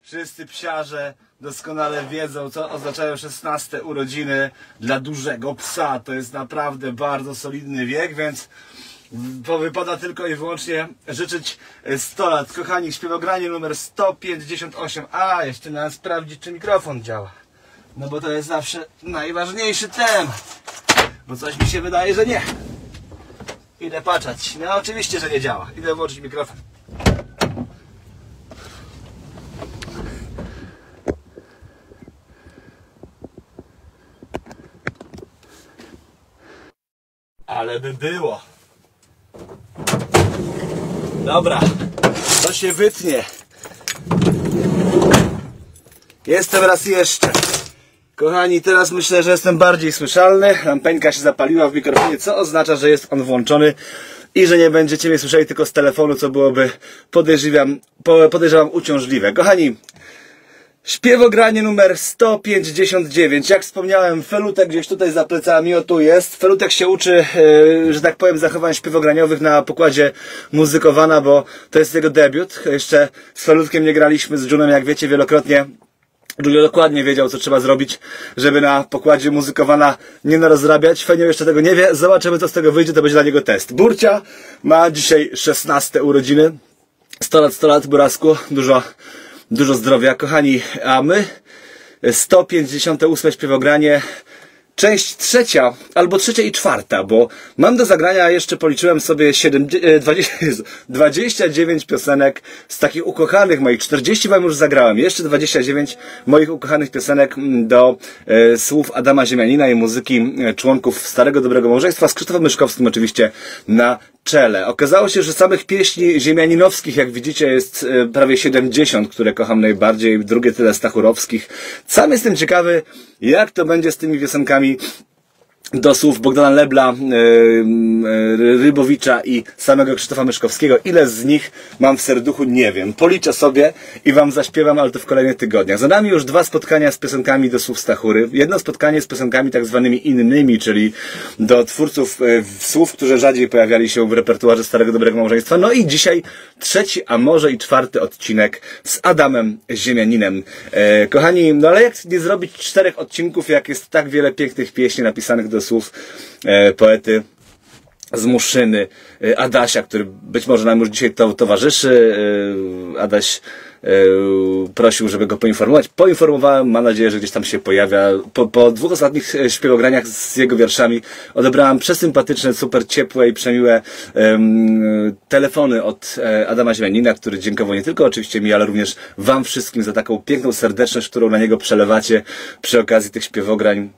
Wszyscy psiarze doskonale wiedzą, co oznaczają 16 urodziny dla dużego psa. To jest naprawdę bardzo solidny wiek, więc wypada tylko i wyłącznie życzyć 100 lat. Kochani, śpiewogranie numer 158. A, jeszcze nawet sprawdzić, czy mikrofon działa. No bo to jest zawsze najważniejszy temat. Bo coś mi się wydaje, że nie. Idę patrzeć. No oczywiście, że nie działa. Idę włączyć mikrofon. Ale by było. Dobra, to się wytnie. Jestem raz jeszcze. Kochani, teraz myślę, że jestem bardziej słyszalny. Lampeńka się zapaliła w mikrofonie, co oznacza, że jest on włączony i że nie będziecie mnie słyszeli tylko z telefonu, co byłoby, podejrzewam, uciążliwe. Kochani, śpiewogranie numer 159. Jak wspomniałem, Felutek gdzieś tutaj za plecami, o tu jest. Felutek się uczy, że tak powiem, zachowań śpiewograniowych na pokładzie Muzykowana, bo to jest jego debiut. Jeszcze z Felutkiem nie graliśmy, z Junem, jak wiecie, wielokrotnie. Julio dokładnie wiedział, co trzeba zrobić, żeby na pokładzie Muzykowana nie narozrabiać. Fenio jeszcze tego nie wie. Zobaczymy, co z tego wyjdzie. To będzie dla niego test. Burcia ma dzisiaj 16 urodziny. 100 lat, Burasku. Dużo zdrowia, kochani. A my 158 śpiewogranie. Część trzecia, albo trzecia i czwarta, bo mam do zagrania, jeszcze policzyłem sobie 29 piosenek z takich ukochanych moich, 40 wam już zagrałem, jeszcze 29 moich ukochanych piosenek do słów Adama Ziemianina i muzyki członków Starego Dobrego Małżeństwa, z Krzysztofem Myszkowskim oczywiście na czele. Okazało się, że samych pieśni ziemianinowskich, jak widzicie, jest prawie 70, które kocham najbardziej, drugie tyle stachurowskich. Sam jestem ciekawy, jak to będzie z tymi piosenkami do słów Bogdana Lebla, Rybowicza i samego Krzysztofa Myszkowskiego. Ile z nich mam w serduchu, nie wiem. Policzę sobie i wam zaśpiewam, ale to w kolejnych tygodniach. Za nami już 2 spotkania z piosenkami do słów Stachury. Jedno spotkanie z piosenkami tak zwanymi innymi, czyli do twórców słów, które rzadziej pojawiali się w repertuarze Starego Dobrego Małżeństwa. No i dzisiaj 3, a może i 4 odcinek z Adamem Ziemianinem. Kochani, no ale jak nie zrobić 4 odcinków, jak jest tak wiele pięknych pieśni napisanych do słów poety z Muszyny, Adasia, który być może nam już dzisiaj towarzyszy. Adaś prosił, żeby go poinformować. Poinformowałem, mam nadzieję, że gdzieś tam się pojawia. Po 2 ostatnich śpiewograniach z jego wierszami odebrałem przesympatyczne, super ciepłe i przemiłe telefony od Adama Ziemianina, który dziękował nie tylko oczywiście mi, ale również wam wszystkim za taką piękną serdeczność, którą na niego przelewacie przy okazji tych śpiewograń.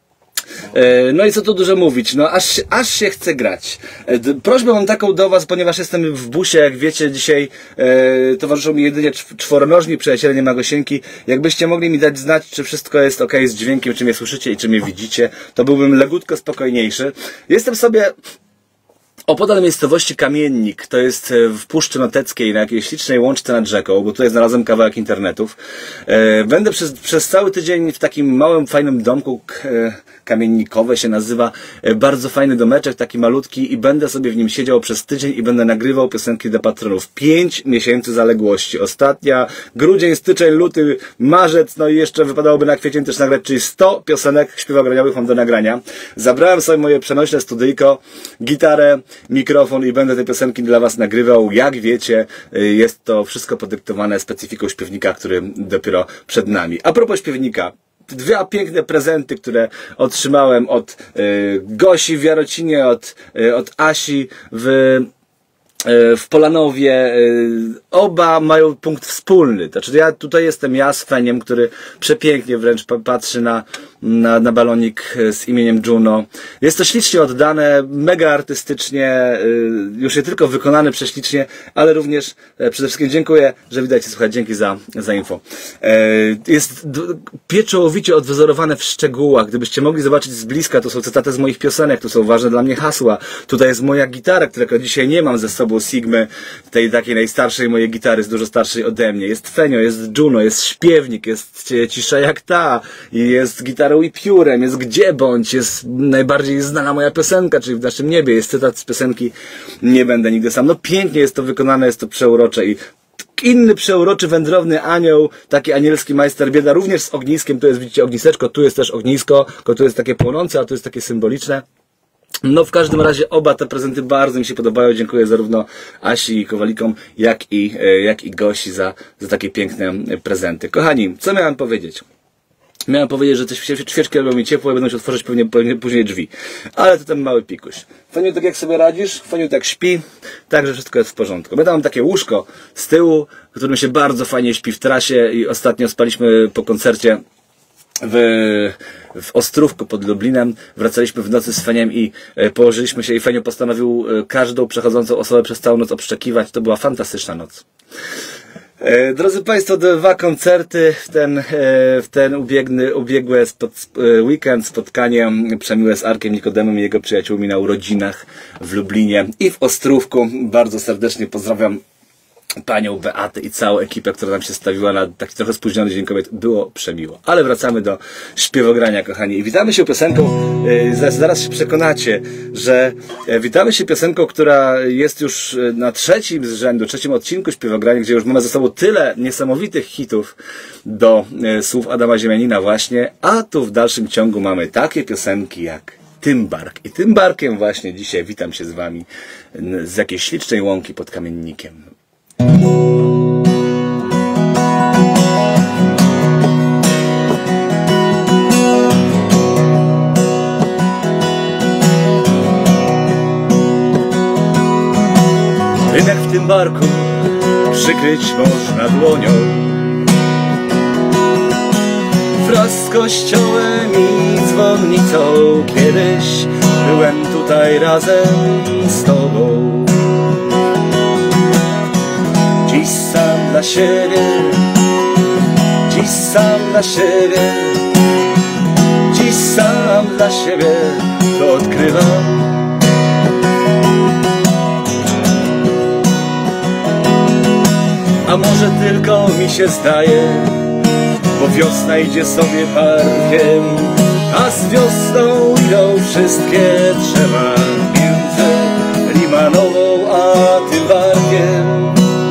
No i co tu dużo mówić, no aż się chce grać. Prośbę mam taką do was, ponieważ jestem w busie, jak wiecie, dzisiaj towarzyszą mi jedynie czworonożni przyjaciele, nie ma Gosienki. Jakbyście mogli mi dać znać, czy wszystko jest ok z dźwiękiem, czy mnie słyszycie i czy mnie widzicie, to byłbym legutko spokojniejszy. Jestem sobie opodal miejscowości Kamiennik, to jest w Puszczy Noteckiej, na jakiejś ślicznej łączce nad rzeką, bo tutaj znalazłem kawałek internetów. Będę przez cały tydzień w takim małym, fajnym domku, Kamiennikowe się nazywa, bardzo fajny domeczek, taki malutki, i będę sobie w nim siedział przez tydzień i będę nagrywał piosenki do patronów. 5 miesięcy zaległości. Ostatnia, grudzień, styczeń, luty, marzec, no i jeszcze wypadałoby na kwiecień też nagrać, czyli 100 piosenek śpiewograniowych mam do nagrania. Zabrałem sobie moje przenośne studyjko, gitarę, mikrofon i będę te piosenki dla was nagrywał. Jak wiecie, jest to wszystko podyktowane specyfiką śpiewnika, który dopiero przed nami. A propos śpiewnika, 2 piękne prezenty, które otrzymałem od Gosi w Jarocinie, od Asi w Polanowie. Oba mają punkt wspólny. Znaczy ja z Feniem, który przepięknie wręcz patrzy na balonik z imieniem Juno. Jest to ślicznie oddane, mega artystycznie, już nie tylko wykonane prześlicznie, ale również przede wszystkim dziękuję, że widać, słuchaj, dzięki za info. Jest pieczołowicie odwzorowane w szczegółach. Gdybyście mogli zobaczyć z bliska, to są cytaty z moich piosenek, to są ważne dla mnie hasła. Tutaj jest moja gitara, którego dzisiaj nie mam ze sobą, Sigmy, tej takiej najstarszej mojej gitary, jest dużo starszej ode mnie. Jest Fenio, jest Juno, jest śpiewnik, jest Cisza jak ta, jest gitarą i piórem, jest Gdzie bądź, jest najbardziej znana moja piosenka, czyli W naszym niebie, jest cytat z piosenki Nie będę nigdy sam. No pięknie jest to wykonane, jest to przeurocze i Inny przeuroczy, wędrowny anioł, taki anielski majster bieda, również z ogniskiem, tu jest, widzicie, ogniseczko, tu jest też ognisko, tu jest takie płonące, a tu jest takie symboliczne. No w każdym razie oba te prezenty bardzo mi się podobają. Dziękuję zarówno Asi i Kowalikom, jak i Gosi za takie piękne prezenty. Kochani, co miałem powiedzieć? Miałem powiedzieć, że te świeczki robią mi ciepło i będą się otworzyć pewnie później drzwi. Ale to ten mały pikuś. Faniu, tak jak sobie radzisz? Faniu tak śpi, także wszystko jest w porządku. My tam mam takie łóżko z tyłu, w którym się bardzo fajnie śpi w trasie i ostatnio spaliśmy po koncercie w Ostrówku pod Lublinem. Wracaliśmy w nocy z Feniem i położyliśmy się i Feniu postanowił każdą przechodzącą osobę przez całą noc obszczekiwać. To była fantastyczna noc. Drodzy Państwo, 2 koncerty w ten ubiegły weekend, spotkanie przemiłe z Arkiem Nikodemem i jego przyjaciółmi na urodzinach w Lublinie i w Ostrówku. Bardzo serdecznie pozdrawiam panią Beatę i całą ekipę, która nam się stawiła na taki trochę spóźniony Dzień Kobiet. Było przemiło. Ale wracamy do śpiewogrania, kochani. I witamy się piosenką, zaraz się przekonacie, że witamy się piosenką, która jest już na trzecim z rzędu, trzecim odcinku śpiewogrania, gdzie już mamy za sobą tyle niesamowitych hitów do słów Adama Ziemianina właśnie, a tu w dalszym ciągu mamy takie piosenki jak Tym Bark. I tym barkiem właśnie dzisiaj witam się z wami z jakiejś ślicznej łąki pod Kamiennikiem. Rynek w tym barku przykryć można dłonią, wraz z kościołem i dzwonnicą. Kiedyś byłem tutaj razem z tobą. Dziś sam dla siebie, dziś sam dla siebie, dziś sam dla siebie to odkrywam. A może tylko mi się zdaje, bo wiosna idzie sobie parkiem, a z wiosną idą wszystkie drzewa między Limanową a tym barkiem.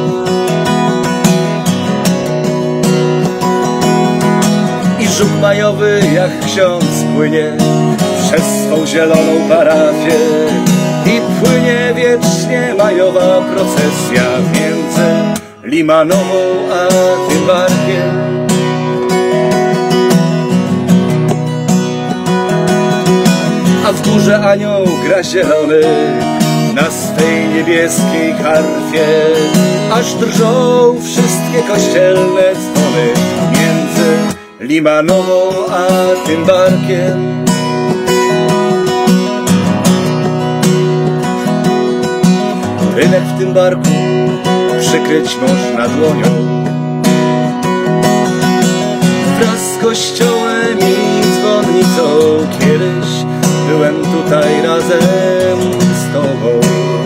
I żuk majowy jak ksiądz płynie przez swą zieloną parafię i płynie wiecznie majowa procesja między Limanową a tym barkiem. A w górze anioł gra zielony na swej niebieskiej harfie, aż drżą wszystkie kościelne dzwony między Limanową a tym barkiem. Rynek w tym barku przykryć można dłonią, wraz z kościołem i dzwonnicą. Kiedyś byłem tutaj razem z tobą.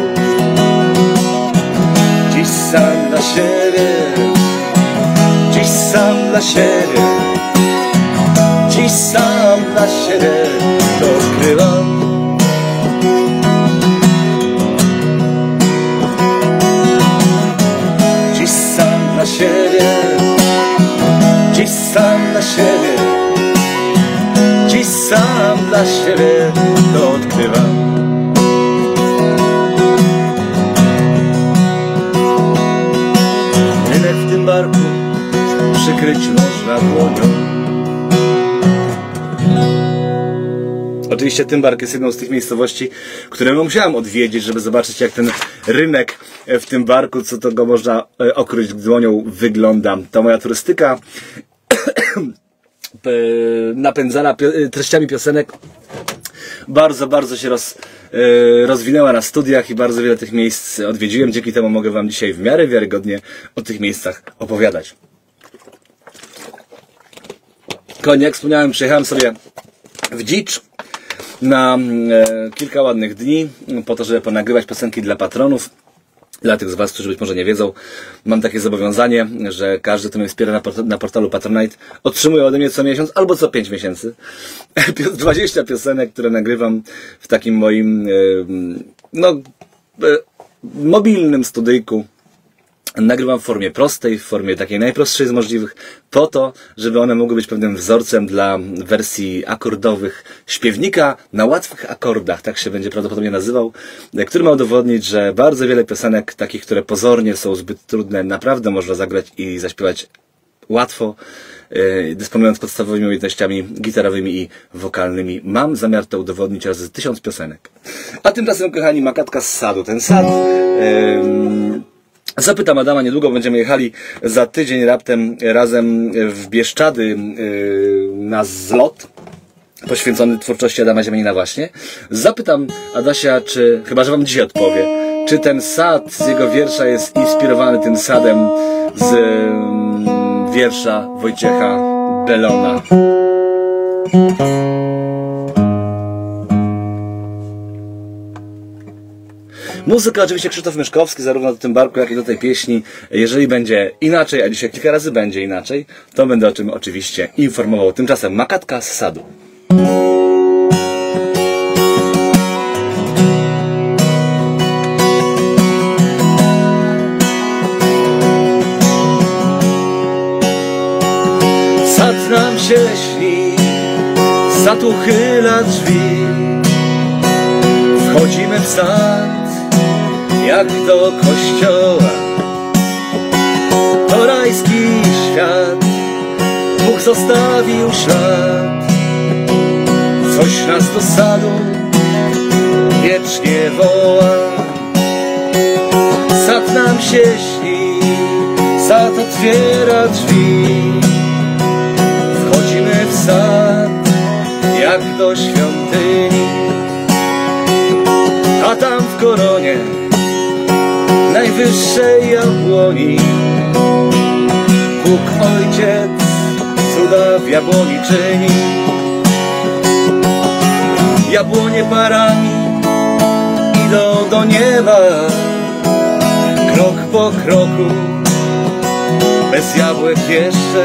Dziś sam dla siebie, dziś sam dla siebie, dziś sam dla siebie to odkrywam. Dziś sam dla siebie, dziś sam dla siebie, dziś sam dla siebie to odkrywam. Rynek w tym barku przykryć można dłonią. Oczywiście Tymbark jest jedną z tych miejscowości, które musiałem odwiedzić, żeby zobaczyć, jak ten rynek w Tymbarku, co to go można okryć dłonią, wygląda. Ta moja turystyka napędzana treściami piosenek bardzo się rozwinęła na studiach i bardzo wiele tych miejsc odwiedziłem. Dzięki temu mogę wam dzisiaj w miarę wiarygodnie o tych miejscach opowiadać. Konie, jak wspomniałem, przyjechałem sobie w Dzicz na kilka ładnych dni po to, żeby ponagrywać piosenki dla patronów. Dla tych z was, którzy być może nie wiedzą, mam takie zobowiązanie, że każdy, kto mnie wspiera na portalu Patronite, otrzymuje ode mnie co miesiąc albo co 5 miesięcy 20 piosenek, które nagrywam w takim moim mobilnym studyjku nagrywam w formie prostej, w formie takiej najprostszej z możliwych, po to, żeby one mogły być pewnym wzorcem dla wersji akordowych śpiewnika na łatwych akordach, tak się będzie prawdopodobnie nazywał, który ma udowodnić, że bardzo wiele piosenek, takich, które pozornie są zbyt trudne, naprawdę można zagrać i zaśpiewać łatwo, dysponując podstawowymi umiejętnościami gitarowymi i wokalnymi. Mam zamiar to udowodnić razy 1000 piosenek. A tymczasem, kochani, makatka z sadu. Ten sad... Zapytam Adama, niedługo będziemy jechali za tydzień raptem razem w Bieszczady na zlot poświęcony twórczości Adama Ziemianina właśnie. Zapytam Adasia, czy, chyba że wam dzisiaj odpowie, czy ten sad z jego wiersza jest inspirowany tym sadem z wiersza Wojciecha Belona. Muzyka oczywiście Krzysztof Myszkowski, zarówno do tym barku, jak i do tej pieśni. Jeżeli będzie inaczej, a dzisiaj kilka razy będzie inaczej, to będę o czym oczywiście informował. Tymczasem makatka z sadu. Sad nam się śni, sad uchyla drzwi. Wchodzimy w sad jak do kościoła. To rajski świat, Bóg zostawił ślad. Coś nas do sadu wiecznie woła. Sad nam się śni, sad otwiera drzwi. Wchodzimy w sad jak do świątyni. A tam w koronie najwyższej jabłoni Bóg Ojciec cuda w jabłoni czyni. Jabłonie parami idą do nieba, krok po kroku, bez jabłek jeszcze,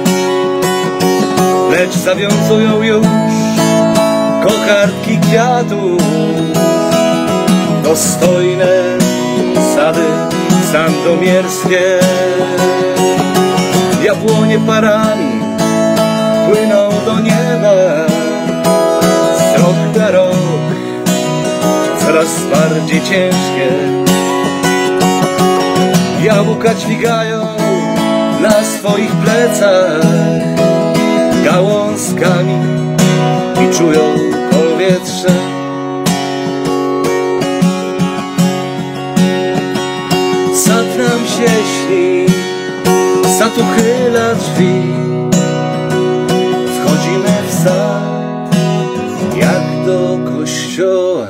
lecz zawiązują już kokardki kwiatów. Dostojne sady sandomierskie, jabłonie parami płyną do nieba, z rok na rok coraz bardziej ciężkie. Jabłka dźwigają na swoich plecach gałązkami i czują powietrze. Sad nam się śni, sad uchyla drzwi. Wchodzimy w sad jak do kościoła.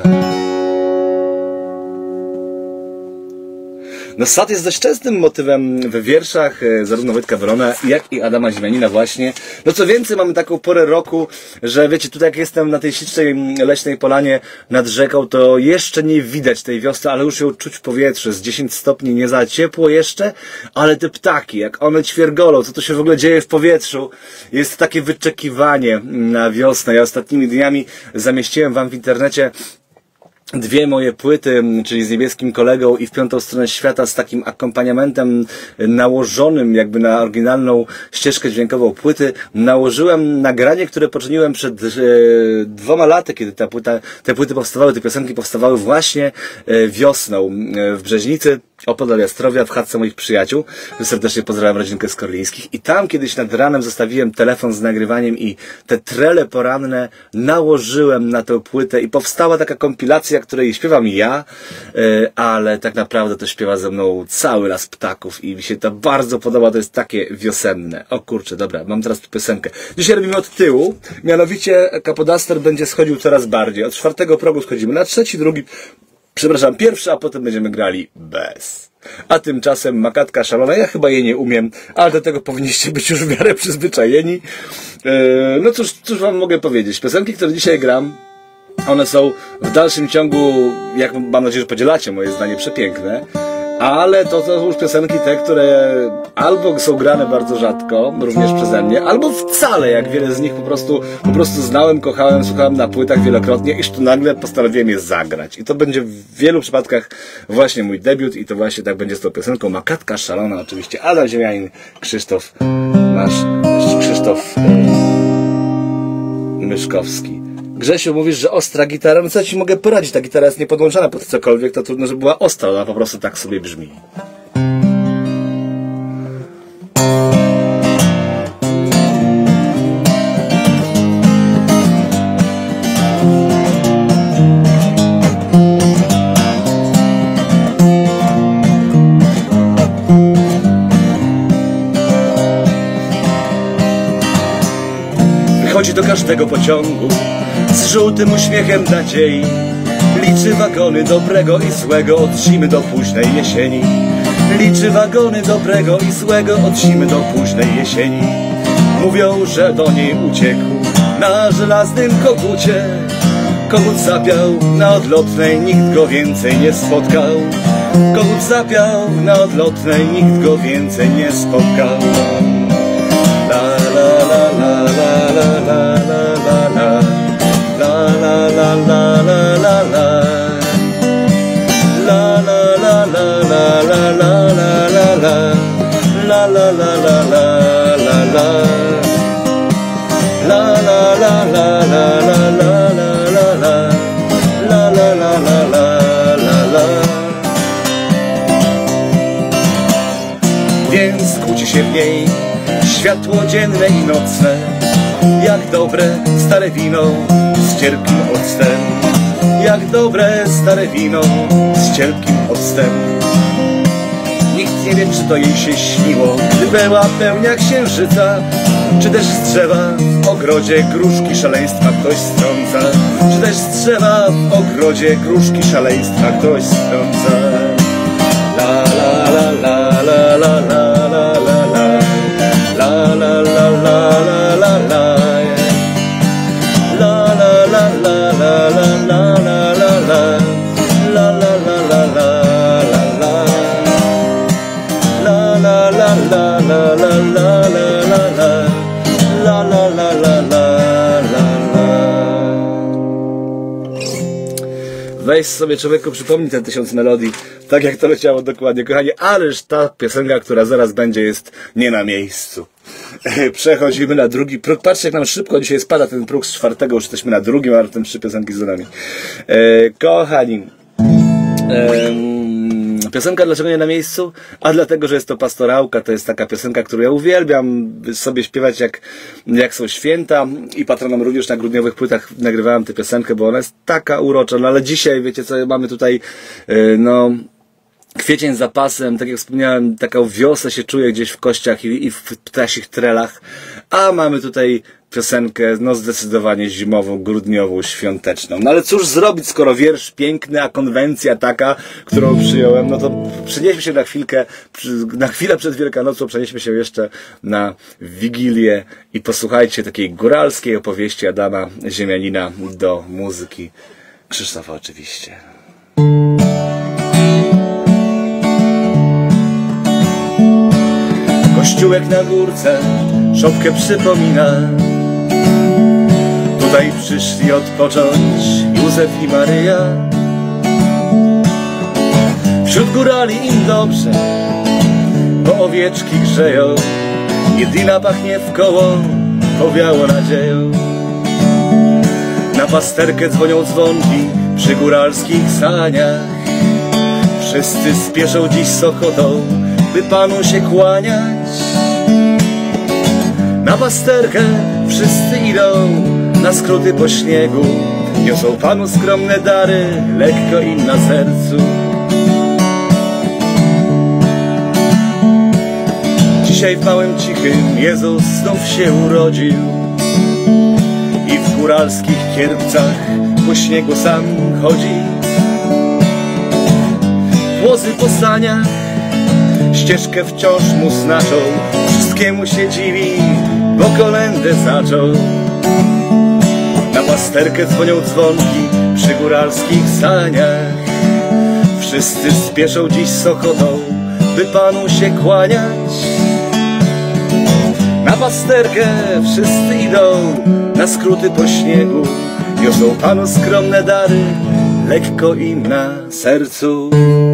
No sad jest dość częstym motywem w wierszach zarówno Wojtka Belona, jak i Adama Ziemianina właśnie. No co więcej, mamy taką porę roku, że wiecie, tutaj jak jestem na tej ślicznej leśnej polanie nad rzeką, to jeszcze nie widać tej wiosny, ale już ją czuć w powietrzu. Z 10 stopni, nie za ciepło jeszcze, ale te ptaki, jak one ćwiergolą, co to się w ogóle dzieje w powietrzu, jest takie wyczekiwanie na wiosnę. Ja ostatnimi dniami zamieściłem wam w internecie dwie moje płyty, czyli z Niebieskim Kolegą i W piątą stronę świata, z takim akompaniamentem nałożonym jakby na oryginalną ścieżkę dźwiękową płyty. Nałożyłem nagranie, które poczyniłem przed 2 laty, kiedy te płyty powstawały, te piosenki powstawały właśnie wiosną w Brzeźnicy, opodal Jastrowia, w chatce moich przyjaciół. Serdecznie pozdrawiam rodzinkę z Korlińskich. I tam kiedyś nad ranem zostawiłem telefon z nagrywaniem i te trele poranne nałożyłem na tę płytę i powstała taka kompilacja, której śpiewam ja, ale tak naprawdę to śpiewa ze mną cały las ptaków i mi się to bardzo podoba, to jest takie wiosenne. O kurczę, dobra, mam teraz tu piosenkę. Dzisiaj robimy od tyłu, mianowicie Capodaster będzie schodził coraz bardziej. Od 4. progu schodzimy na 3., 2., przepraszam, 1., a potem będziemy grali bez. A tymczasem Makatka szalona, ja chyba jej nie umiem, ale do tego powinniście być już w miarę przyzwyczajeni. No cóż wam mogę powiedzieć, piosenki, które dzisiaj gram, one są w dalszym ciągu, jak mam nadzieję, że podzielacie moje zdanie, przepiękne. Ale to są już piosenki te, które albo są grane bardzo rzadko, również przeze mnie, albo wcale, jak wiele z nich po prostu znałem, kochałem, słuchałem na płytach wielokrotnie, iż tu nagle postanowiłem je zagrać. I to będzie w wielu przypadkach właśnie mój debiut i to właśnie tak będzie z tą piosenką. Makatka szalona oczywiście, Adam Ziemianin, Krzysztof Myszkowski. Grzesiu, mówisz, że ostra gitara, no co ci mogę poradzić, ta gitara jest niepodłączona pod cokolwiek, to trudno, żeby była ostra, ona po prostu tak sobie brzmi. Wychodzi do każdego pociągu z żółtym uśmiechem nadziei. Liczy wagony dobrego i złego od zimy do późnej jesieni. Liczy wagony dobrego i złego od zimy do późnej jesieni. Mówią, że do niej uciekł na żelaznym kogucie. Kogut zapiał na odlotnej, nikt go więcej nie spotkał. Kogut zapiał na odlotnej, nikt go więcej nie spotkał. La la la la la la la la la. La la la la la la la. La la la la la la la la la la. La la la la la la la. La la la la la la la la la. La la la la la la la. Więc kłóci się w niej światło dzienne i nocne, jak dobre stare wino z cierpkim octem. Jak dobre stare wino z cierpkim octem. Nikt nie wie, czy to jej się śniło, gdy była pełnia księżyca, czy też z drzewa w ogrodzie gruszki szaleństwa ktoś strąca. Czy też z drzewa w ogrodzie gruszki szaleństwa ktoś strąca. La la la la la la la la la la. La la la la la la la. La la la la la la la la la la. La la la la la la la. La la la la la la la la la. La la la la la la. Weź sobie, człowieku, przypomnij te 1000 melodii, tak jak to leciało dokładnie, kochani, ależ ta piosenka, która zaraz będzie, jest nie na miejscu. Przechodzimy na drugi próg. Patrzcie, jak nam szybko dzisiaj spada ten próg z 4, już jesteśmy na drugim, a potem 3 piosenki z nami. Kochani, piosenka dlaczego nie na miejscu? A dlatego, że jest to Pastorałka, to jest taka piosenka, którą ja uwielbiam sobie śpiewać jak są święta i patronom również na grudniowych płytach nagrywałem tę piosenkę, bo ona jest taka urocza, no ale dzisiaj, wiecie co, mamy tutaj, no... Kwiecień za pasem, tak jak wspomniałem, taką wiosnę się czuje gdzieś w kościach i w ptasich trelach, a mamy tutaj piosenkę, no zdecydowanie zimową, grudniową, świąteczną. No ale cóż zrobić, skoro wiersz piękny, a konwencja taka, którą przyjąłem, no to przenieśmy się na chwilę przed Wielkanocą, przenieśmy się jeszcze na Wigilię i posłuchajcie takiej góralskiej opowieści Adama Ziemianina do muzyki Krzysztofa oczywiście. Kościółek na górce szopkę przypomina. Tutaj przyszli odpocząć Józef i Maryja. Wśród górali im dobrze, bo owieczki grzeją i dina pachnie w koło, powiało nadzieją. Na pasterkę dzwonią dzwonki przy góralskich saniach. Wszyscy spieszą dziś z ochotą, by Panu się kłaniać. Na pasterkę wszyscy idą, na skróty po śniegu. Niosą Panu skromne dary, lekko im na sercu. Dzisiaj w małym cichym Jezus znów się urodził i w góralskich Kierbcach po śniegu sam chodzi. Płozy po saniach ścieżkę wciąż mu znaczą, wszystkiemu się dziwi, bo kolędę zaczął. Na pasterkę dzwonią dzwonki przy góralskich saniach. Wszyscy spieszą dziś z ochotą, by Panu się kłaniać. Na pasterkę wszyscy idą, na skróty po śniegu. Niosą Panu skromne dary, lekko im na sercu.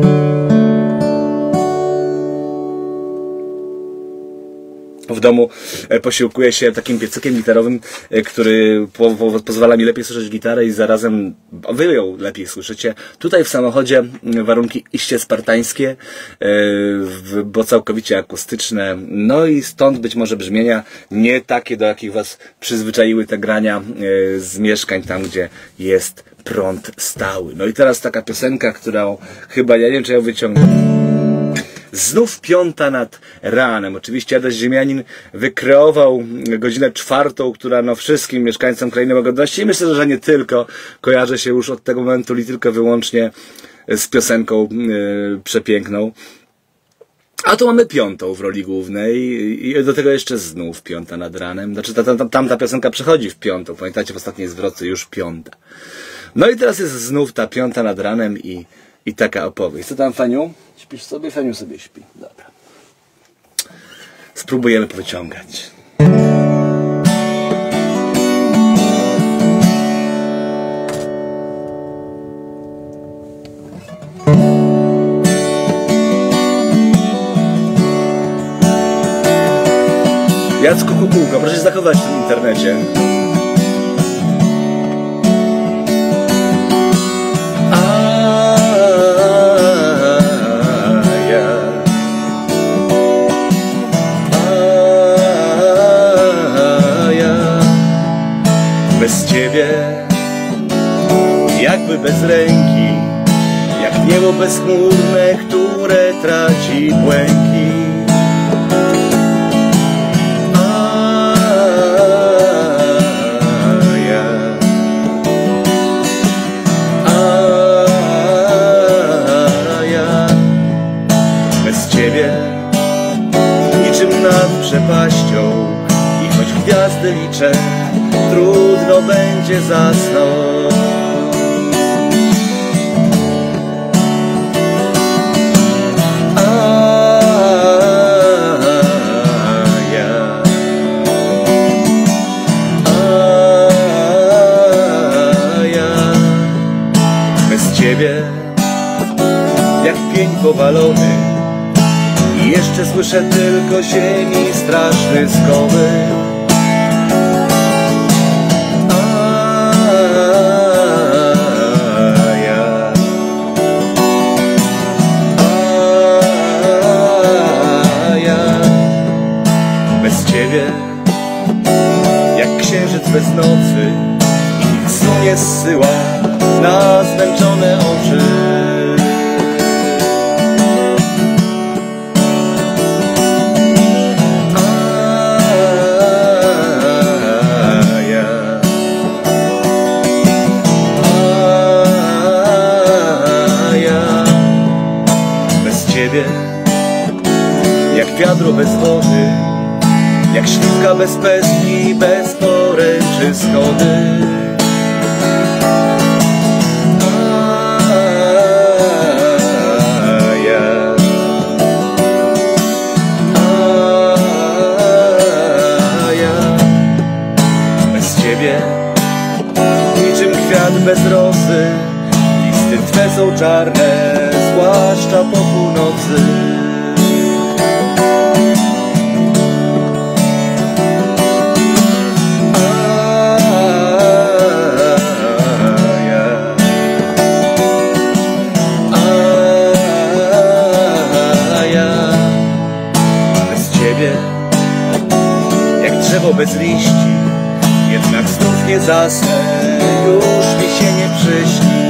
W domu posiłkuję się takim piecykiem gitarowym, który pozwala mi lepiej słyszeć gitarę i zarazem wy ją lepiej słyszycie. Tutaj w samochodzie warunki iście spartańskie, bo całkowicie akustyczne. No i stąd być może brzmienia nie takie, do jakich was przyzwyczaiły te grania z mieszkań tam, gdzie jest prąd stały. No i teraz taka piosenka, którą chyba, ja nie wiem, czy ją wyciągnę. Znów 5 nad ranem. Oczywiście Adaś Ziemianin wykreował godzinę 4, która no wszystkim mieszkańcom Krainy Łagodności i myślę, że nie tylko, kojarzy się już od tego momentu li tylko wyłącznie z piosenką przepiękną. A tu mamy 5 w roli głównej i do tego jeszcze znów 5 nad ranem. Znaczy tamta piosenka przechodzi w 5. Pamiętacie, w ostatniej zwrotce już 5. No i teraz jest znów ta 5 nad ranem i taka opowieść. Co tam, Faniu? Śpisz sobie? Faniu sobie śpi. Dobra. Spróbujemy powyciągać. Jacku Kukułko, proszę się zachować w tym internecie. Bez Ciebie, jakby bez ręki, jak niebo bezchmurne, które traci błęki. Bez Ciebie, niczym nad przepaścią, i choć gwiazdy liczę, trudno będzie zasnąć. Bez Ciebie, jak pień powalony, i jeszcze słyszę tylko ziemi straszny skowyt. Bez Ciebie, jak księżyc bez nocy, i nic nie zsyła na zmęczone oczy. Bez Ciebie, jak wiadro bez wody, jak śliwka bez pestki, bez poręczy schody. Bez Ciebie, niczym kwiat bez rosy, listy Twe są czarne, zwłaszcza po północy. Jak drzewo bez liści, jednak znów nie zasnę, już mi się nie przyśni.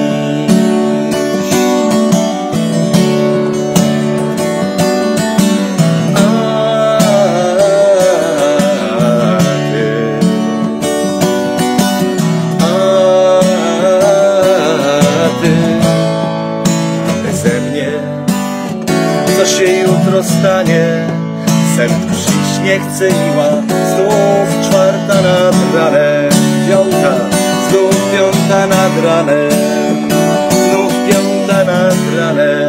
Ty beze mnie, co się jutro stanie? Sen przyjść nie chce miła, znów 4 nad ranem, 5, znów 5 nad ranem, znów 5 nad ranem.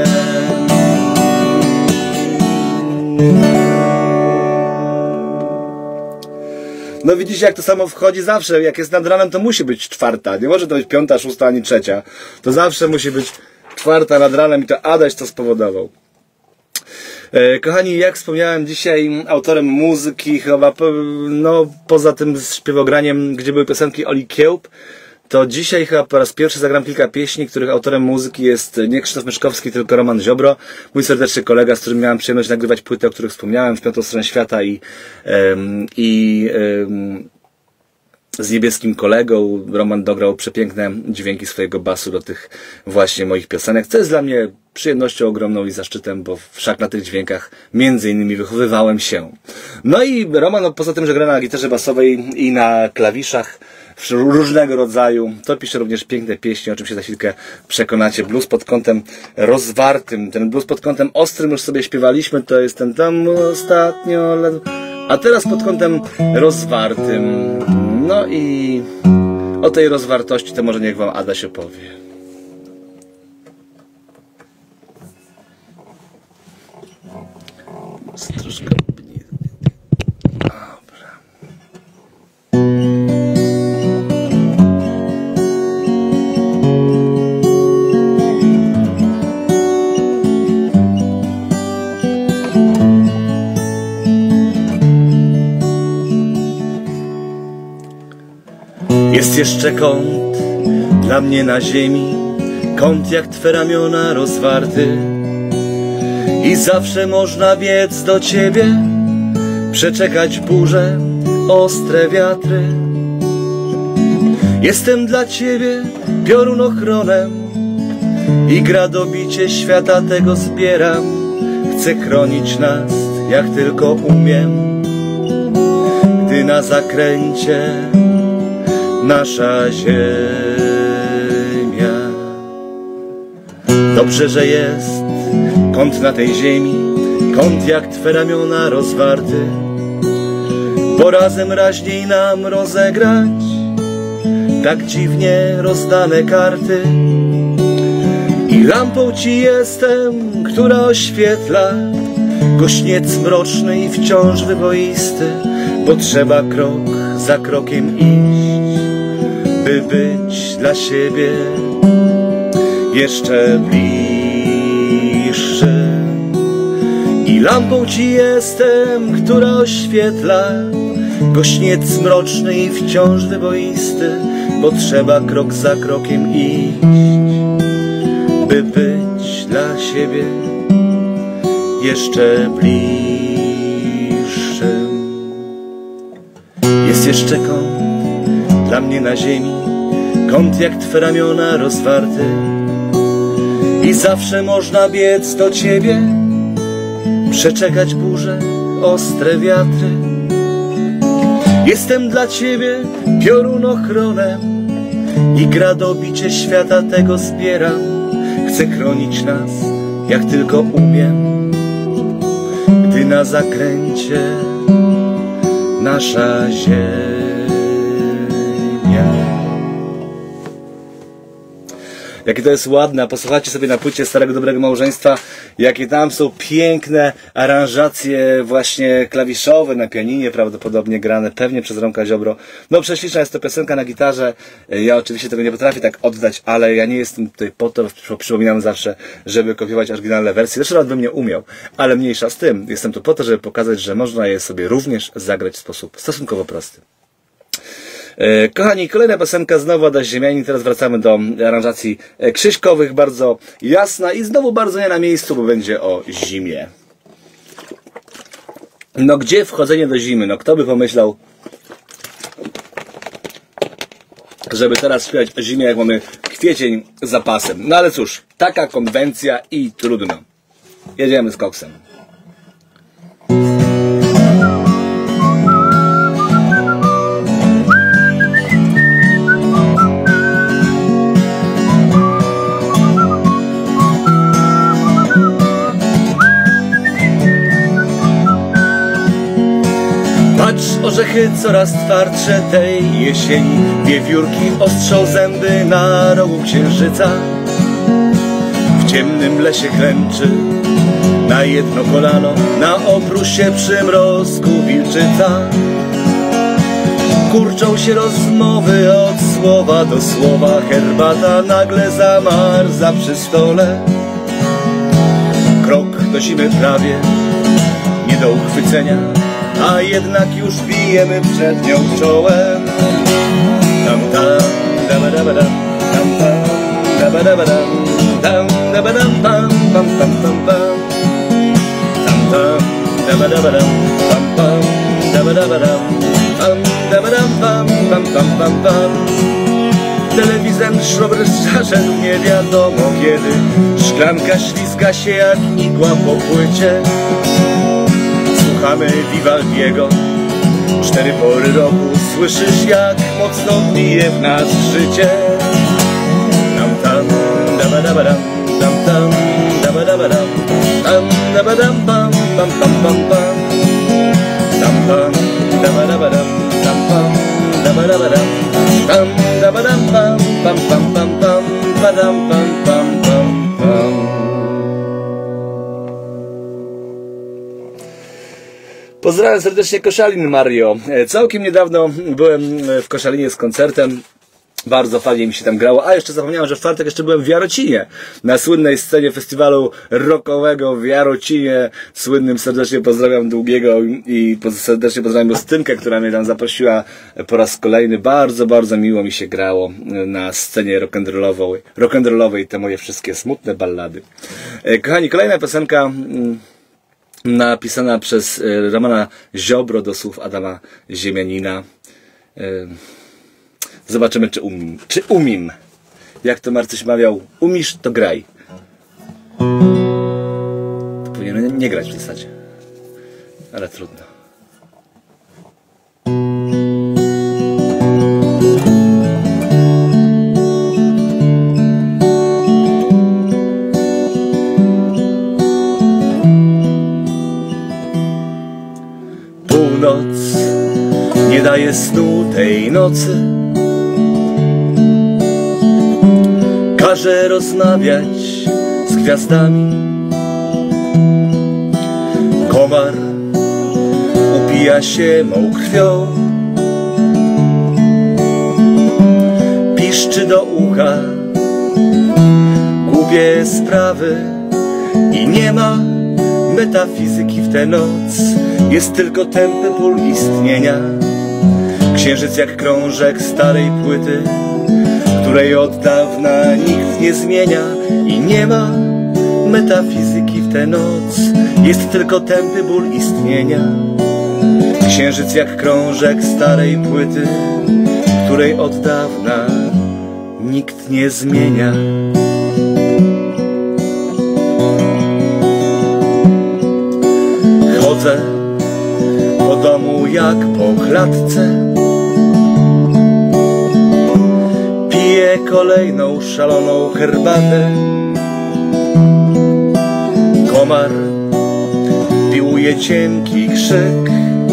No widzicie, jak to samo wchodzi zawsze. Jak jest nad ranem, to musi być 4. Nie może to być 5., 6. ani 3. To zawsze musi być 4. nad ranem i to Adaś to spowodował. Kochani, jak wspomniałem, dzisiaj autorem muzyki, chyba no, poza tym śpiewograniem, gdzie były piosenki Oli Kiełb, to dzisiaj chyba po raz pierwszy zagram kilka pieśni, których autorem muzyki jest nie Krzysztof Myszkowski, tylko Roman Ziobro, mój serdeczny kolega, z którym miałem przyjemność nagrywać płyty, o których wspomniałem, w Piątą Stronę Świata i z niebieskim kolegą. Roman dograł przepiękne dźwięki swojego basu do tych właśnie moich piosenek, co jest dla mnie przyjemnością ogromną i zaszczytem, bo wszak na tych dźwiękach między innymi wychowywałem się. No i Roman, no, poza tym, że gra na gitarze basowej i na klawiszach różnego rodzaju, to pisze również piękne pieśni, o czym się za chwilkę przekonacie. Blues pod kątem rozwartym, ten blues pod kątem ostrym już sobie śpiewaliśmy, to jest ten tam ostatnio, a teraz pod kątem rozwartym. No i o tej rozwartości to może niech wam Adaś opowie. Troszkę... Dobra. Jest jeszcze kąt dla mnie na ziemi, kąt jak twe ramiona rozwarty, i zawsze można biec do ciebie, przeczekać burze, ostre wiatry. Jestem dla ciebie piorunochronem i gradobicie świata tego zbieram. Chcę chronić nas jak tylko umiem, gdy na zakręcie nasza ziemia. Dobrze, że jest kąt na tej ziemi, kąt jak twe ramiona rozwarty, bo razem raźniej nam rozegrać tak dziwnie rozdane karty. I lampą ci jestem, która oświetla gościniec mroczny i wciąż wyboisty, bo trzeba krok za krokiem iść, by być dla siebie jeszcze bliższym. I lampą ci jestem, która oświetla gościniec mroczny i wciąż wyboisty, bo trzeba krok za krokiem iść, by być dla siebie jeszcze bliższym. Jest jeszcze kąt dla mnie na ziemi, kąt jak twe ramiona rozwarty, i zawsze można biec do ciebie, przeczekać burze, ostre wiatry. Jestem dla ciebie piorunochronem i gradobicie świata tego zbieram. Chcę chronić nas jak tylko umiem, gdy na zakręcie nasza ziemia. Jakie to jest ładne, posłuchajcie sobie na płycie Starego Dobrego Małżeństwa, jakie tam są piękne aranżacje właśnie klawiszowe na pianinie, prawdopodobnie grane pewnie przez Romka Ziobro. No prześliczna jest to piosenka na gitarze, ja oczywiście tego nie potrafię tak oddać, ale ja nie jestem tutaj po to, przypominam zawsze, żeby kopiować oryginalne wersje, zresztą nawet bym nie umiał, ale mniejsza z tym, jestem tu po to, żeby pokazać, że można je sobie również zagrać w sposób stosunkowo prosty. Kochani, kolejna piosenka, znowu Adaś Ziemianin. Teraz wracamy do aranżacji krzyśkowych, bardzo jasna i znowu bardzo nie na miejscu, bo będzie o zimie. No gdzie wchodzenie do zimy? No kto by pomyślał, żeby teraz śpiewać o zimie, jak mamy kwiecień za pasem. No ale cóż, taka konwencja i trudno. Jedziemy z koksem. Patrz, orzechy coraz twardsze tej jesieni, wiewiórki ostrzą zęby na rogu księżyca. W ciemnym lesie klęczy na jedno kolano, na obrusie przymrozku wilczyca. Kurczą się rozmowy od słowa do słowa, herbata nagle zamarza przy stole. Krok do zimy prawie nie do uchwycenia, a jednak już bijemy przed nią czołem. Tam tam, dabadabadam, tam tam, dabadabadam, tam dabadam, pam pam pam pam pam. Tam tam, dabadabadam, pam pam, dabadabadam, pam dabadam, pam pam pam pam pam. Telewizor szarżał nie wiadomo kiedy, szklanka ślizga się jak igła po płycie. Słuchamy Vivaldiego, 4 pory roku, słyszysz jak mocno bije w nas życie. Tam tam, dabadabadam, tam tam, dabadabadam, tam dabadam, pam pam pam pam pam. Tam tam, dabadabadam, tam pam, dabadabadam, tam dabadam, pam pam pam pam pam, padam pam pam pam pam. Pozdrawiam serdecznie Koszalin, Mario. Całkiem niedawno byłem w Koszalinie z koncertem. Bardzo fajnie mi się tam grało. A jeszcze zapomniałem, że w czwartek jeszcze byłem w Jarocinie. Na słynnej scenie festiwalu rockowego w Jarocinie. Słynnym serdecznie pozdrawiam Długiego i serdecznie pozdrawiam Justynkę, która mnie tam zaprosiła po raz kolejny. Bardzo, bardzo miło mi się grało na scenie rock'n'rollowej. Te moje wszystkie smutne ballady. Kochani, kolejna piosenka napisana przez Romana Ziobro do słów Adama Ziemianina. Zobaczymy, czy umiem. Jak to Marcyś mawiał, umisz, to graj. To powinien nie grać w zasadzie. Ale trudno. Północ nie daje snu tej nocy, każe rozmawiać z gwiazdami. Komar upija się mą krwią, piszczy do ucha głupie sprawy i nie ma metafizyki w tę noc. Jest tylko tępy ból istnienia, księżyc jak krążek starej płyty, której od dawna nikt nie zmienia. I nie ma metafizyki w tę noc, jest tylko tępy ból istnienia, księżyc jak krążek starej płyty, której od dawna nikt nie zmienia. Chodzę po domu jak po klatce, piję kolejną szaloną herbatę. Komar piłuje cienki krzyk,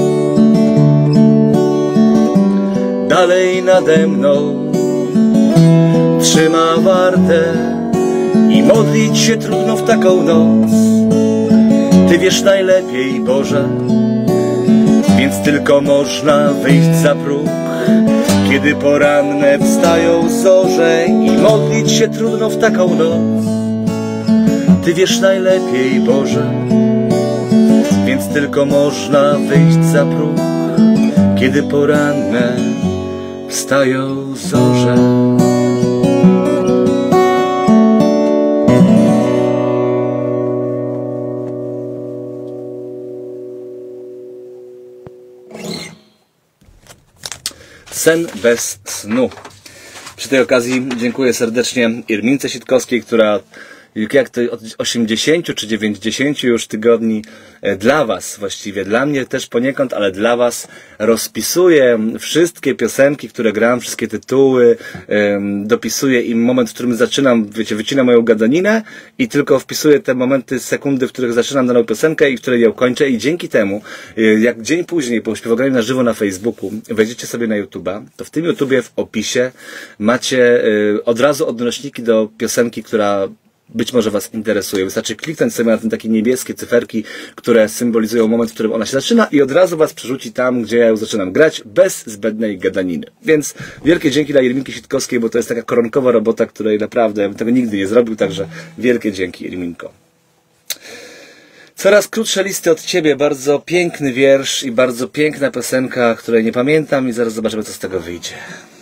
dalej nade mną trzyma wartę i modlić się trudno w taką noc. Ty wiesz najlepiej, Boże, więc tylko można wyjść za próg, kiedy poranne wstają zorze i modlić się trudno w taką noc. Ty wiesz najlepiej, Boże, więc tylko można wyjść za próg, kiedy poranne wstają zorze. Sen bez snu. Przy tej okazji dziękuję serdecznie Irmince Sitkowskiej, która jak to od 80 czy 90 już tygodni dla Was, właściwie dla mnie też poniekąd, ale dla Was rozpisuję wszystkie piosenki, które gram, wszystkie tytuły, dopisuję im moment, w którym zaczynam, wiecie, wycinam moją gadaninę i tylko wpisuję te momenty, sekundy, w których zaczynam daną piosenkę i w której ją kończę i dzięki temu, jak dzień później po śpiewograniu na żywo na Facebooku wejdziecie sobie na YouTube'a, to w tym YouTubie w opisie macie od razu odnośniki do piosenki, która być może was interesuje. Wystarczy kliknąć sobie na te takie niebieskie cyferki, które symbolizują moment, w którym ona się zaczyna i od razu was przerzuci tam, gdzie ja już zaczynam grać, bez zbędnej gadaniny. Więc wielkie dzięki dla Irminki Sitkowskiej, bo to jest taka koronkowa robota, której naprawdę ja bym tego nigdy nie zrobił, także wielkie dzięki, Irminko. Coraz krótsze listy od ciebie, bardzo piękny wiersz i bardzo piękna piosenka, której nie pamiętam i zaraz zobaczymy, co z tego wyjdzie.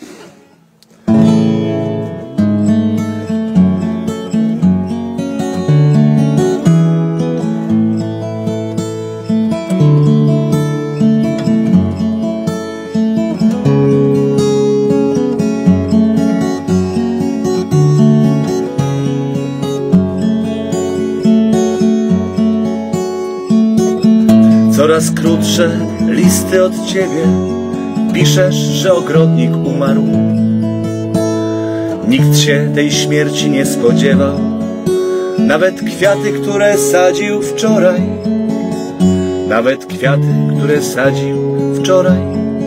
Coraz krótsze listy od ciebie, piszesz, że ogrodnik umarł. Nikt się tej śmierci nie spodziewał, nawet kwiaty, które sadził wczoraj. Nawet kwiaty, które sadził wczoraj.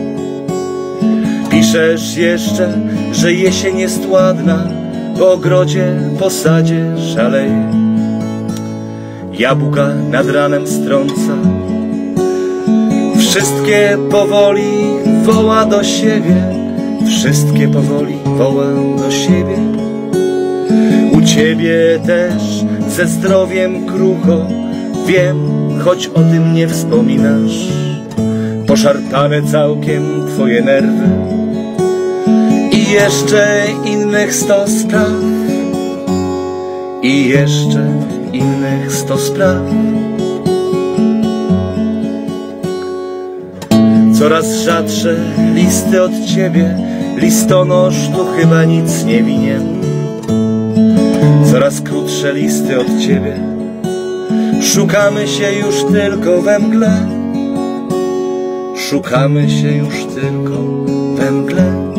Piszesz jeszcze, że jesień jest ładna, po ogrodzie, po sadzie szaleje. Jabłka nad ranem strąca, wszystkie powoli woła do siebie, wszystkie powoli woła do siebie. U ciebie też ze zdrowiem krucho, wiem, choć o tym nie wspominasz. Poszarpane całkiem twoje nerwy i jeszcze innych 100 spraw. I jeszcze innych 100 spraw. Coraz rzadsze listy od ciebie, listonosz tu chyba nic nie winien. Coraz krótsze listy od ciebie, szukamy się już tylko we mgle. Szukamy się już tylko we mgle.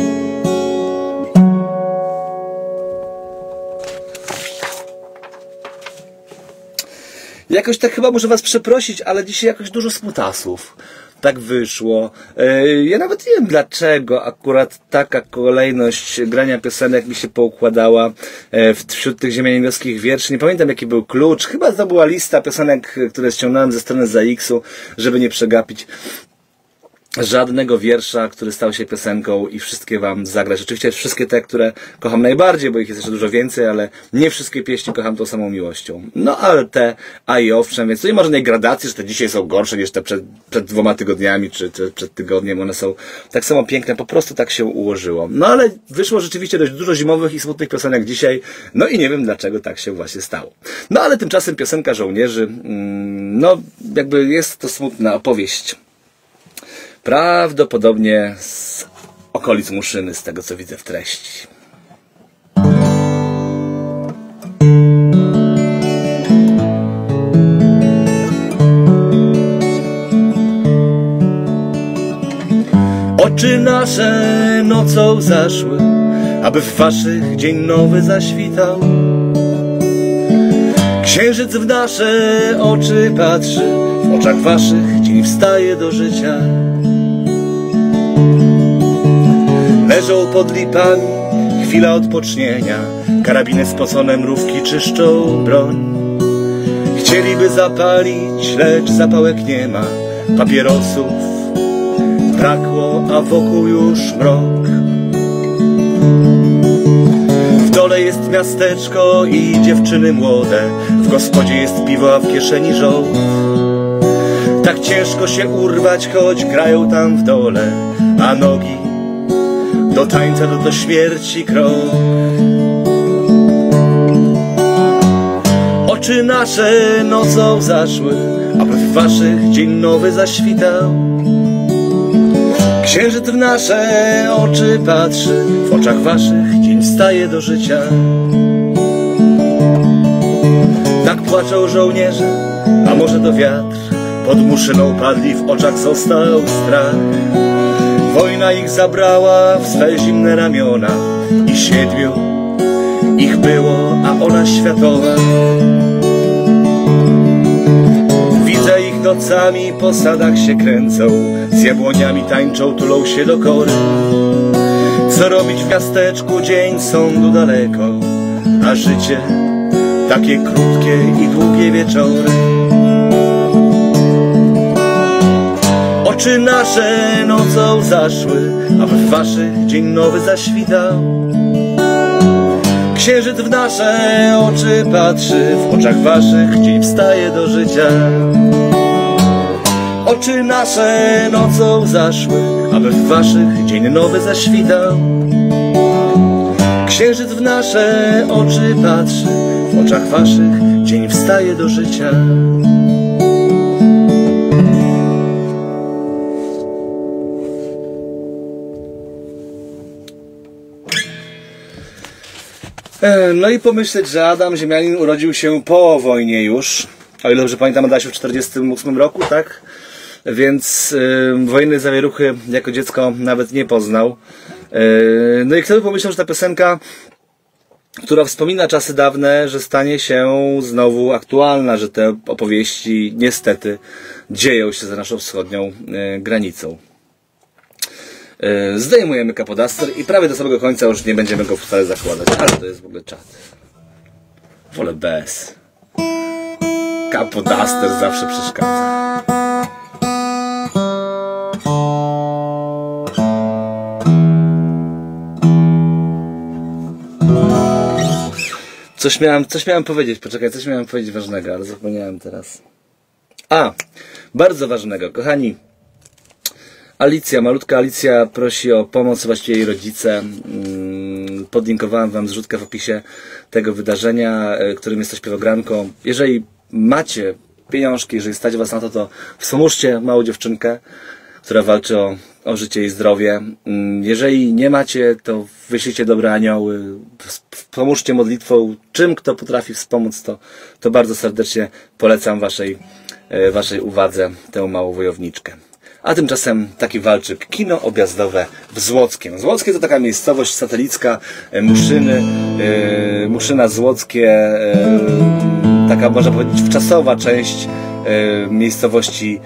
Jakoś tak chyba muszę was przeprosić, ale dzisiaj jakoś dużo smutasów. Tak wyszło. Ja nawet nie wiem dlaczego akurat taka kolejność grania piosenek mi się poukładała wśród tych ziemianinowskich wierszy. Nie pamiętam jaki był klucz. Chyba to była lista piosenek, które ściągnąłem ze strony ZAX-u, żeby nie przegapić żadnego wiersza, który stał się piosenką i wszystkie wam zagrać. Oczywiście wszystkie te, które kocham najbardziej, bo ich jest jeszcze dużo więcej, ale nie wszystkie pieśni kocham tą samą miłością. No ale te, a i owszem, więc tu nie ma żadnej gradacji, że te dzisiaj są gorsze niż te przed 2 tygodniami, czy przed tygodniem. One są tak samo piękne, po prostu tak się ułożyło. No ale wyszło rzeczywiście dość dużo zimowych i smutnych piosenek dzisiaj, no i nie wiem dlaczego tak się właśnie stało. No ale tymczasem piosenka żołnierzy, no jakby jest to smutna opowieść. Prawdopodobnie z okolic Muszyny, z tego co widzę w treści. Oczy nasze nocą zaszły, aby w waszych dzień nowy zaświtał. Księżyc w nasze oczy patrzy, w oczach waszych dzień wstaje do życia. Leżą pod lipami, chwila odpocznienia, karabiny spocone, mrówki czyszczą broń. Chcieliby zapalić, lecz zapałek nie ma, papierosów brakło, a wokół już mrok. W dole jest miasteczko i dziewczyny młode, w gospodzie jest piwo, a w kieszeni żołd. Tak ciężko się urwać, choć grają tam w dole, a nogi do tańca, do śmierci krok. Oczy nasze nocą zaszły, aby w waszych dzień nowy zaświtał. Księżyc w nasze oczy patrzy, w oczach waszych dzień wstaje do życia. Tak płaczą żołnierze, a może to wiatr, pod Muszyną padli, w oczach został strach. Wojna ich zabrała w swe zimne ramiona i 7 ich było, a ona światowa. Widzę ich nocami, po sadach się kręcą, z jabłoniami tańczą, tulą się do kory. Co robić w miasteczku, dzień sądu daleko, a życie takie krótkie i długie wieczory. Oczy nasze nocą zaszły, a w waszych dzień nowy zaświtał. Księżyc w nasze oczy patrzy, w oczach waszych dzień wstaje do życia. Oczy nasze nocą zaszły, aby w waszych dzień nowy zaświtał. Księżyc w nasze oczy patrzy, w oczach waszych dzień wstaje do życia. No i pomyśleć, że Adam Ziemianin urodził się po wojnie już, o ile dobrze pamiętam, Adasiu, w 1948 roku, tak? Więc wojennej zawieruchy jako dziecko nawet nie poznał. No i kto by pomyślał, że ta piosenka, która wspomina czasy dawne, że stanie się znowu aktualna, że te opowieści niestety dzieją się za naszą wschodnią granicą. Zdejmujemy kapodaster i prawie do samego końca już nie będziemy go wcale zakładać. Ale to jest w ogóle czad. Wolę bez. Kapodaster zawsze przeszkadza. Coś miałem powiedzieć, poczekaj, coś miałem powiedzieć ważnego, ale zapomniałem teraz. Bardzo ważnego, kochani. Alicja, malutka Alicja prosi o pomoc, właściwie jej rodzice. Podlinkowałem wam zrzutkę w opisie tego wydarzenia, którym jest to śpiewogranką. Jeżeli macie pieniążki, jeżeli stać was na to, to wspomóżcie małą dziewczynkę, która walczy o życie i zdrowie. Jeżeli nie macie, to wyślijcie dobre anioły, pomóżcie modlitwą. Czym kto potrafi wspomóc, to bardzo serdecznie polecam waszej uwadze tę małą wojowniczkę. A tymczasem taki walczyk, kino objazdowe w Złockiem. Złockie to taka miejscowość satelicka Muszyny, Muszyna Złockie, taka można powiedzieć wczasowa część miejscowości,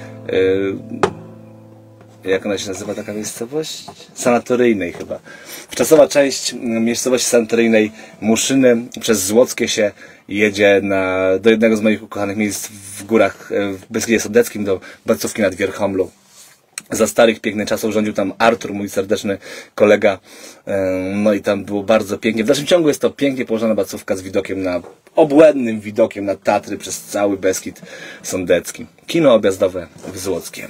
jak ona się nazywa taka miejscowość? Sanatoryjnej chyba. Wczasowa część miejscowości sanatoryjnej Muszyny. Przez Złockie się jedzie do jednego z moich ukochanych miejsc w górach w Beskidzie Sądeckim, do Bacówki nad Wierchomlu. Za starych, pięknych czasów rządził tam Artur, mój serdeczny kolega. No i tam było bardzo pięknie. W dalszym ciągu jest to pięknie położona Bacówka z widokiem obłędnym widokiem na Tatry przez cały Beskid Sądecki. Kino objazdowe w Złockiem.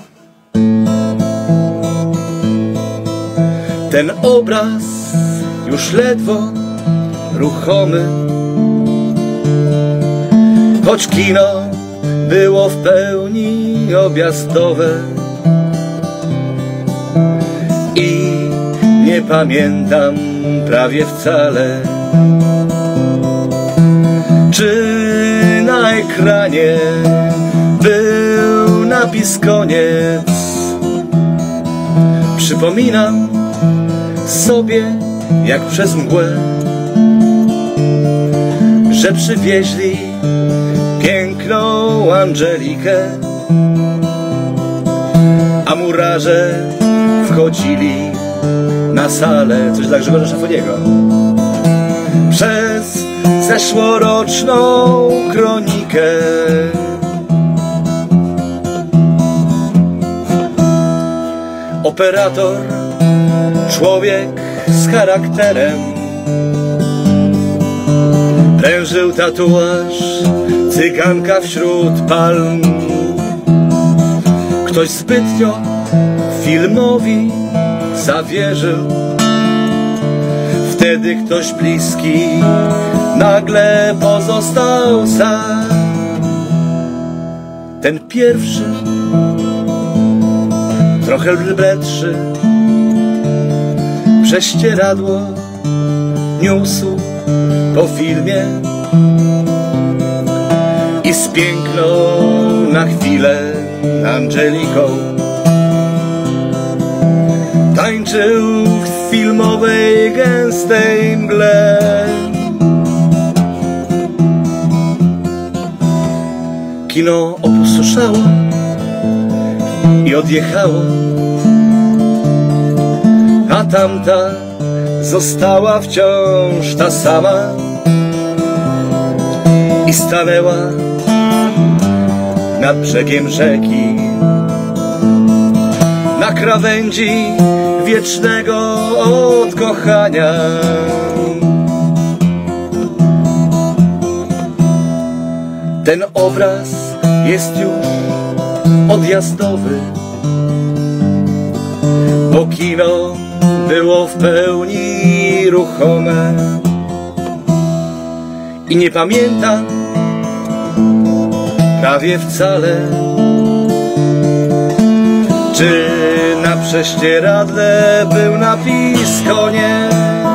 Ten obraz już ledwo ruchomy, choć kino było w pełni objazdowe. I nie pamiętam prawie wcale, czy na ekranie był napis koniec. Przypominam sobie jak przez mgłę, że przywieźli piękną Angelikę, a murarze wchodzili na salę, coś dla Grzegorza Szafoniego, przez zeszłoroczną kronikę. Operator, człowiek z charakterem, prężył tatuaż cyganka wśród palm. Ktoś zbytnio filmowi zawierzył, wtedy ktoś bliski nagle pozostał sam. Ten pierwszy, trochę bledszy, prześcieradło niósł po filmie i z piękną na chwilę Angeliką tańczył w filmowej gęstej mgle. Kino opustoszało i odjechało, a tamta została wciąż ta sama. stanęła nad brzegiem rzeki, na krawędzi wiecznego odkochania. Ten obraz jest już odjazdowy, bo kino było w pełni ruchome i nie pamiętam prawie wcale, czy na prześcieradle był napis koniec.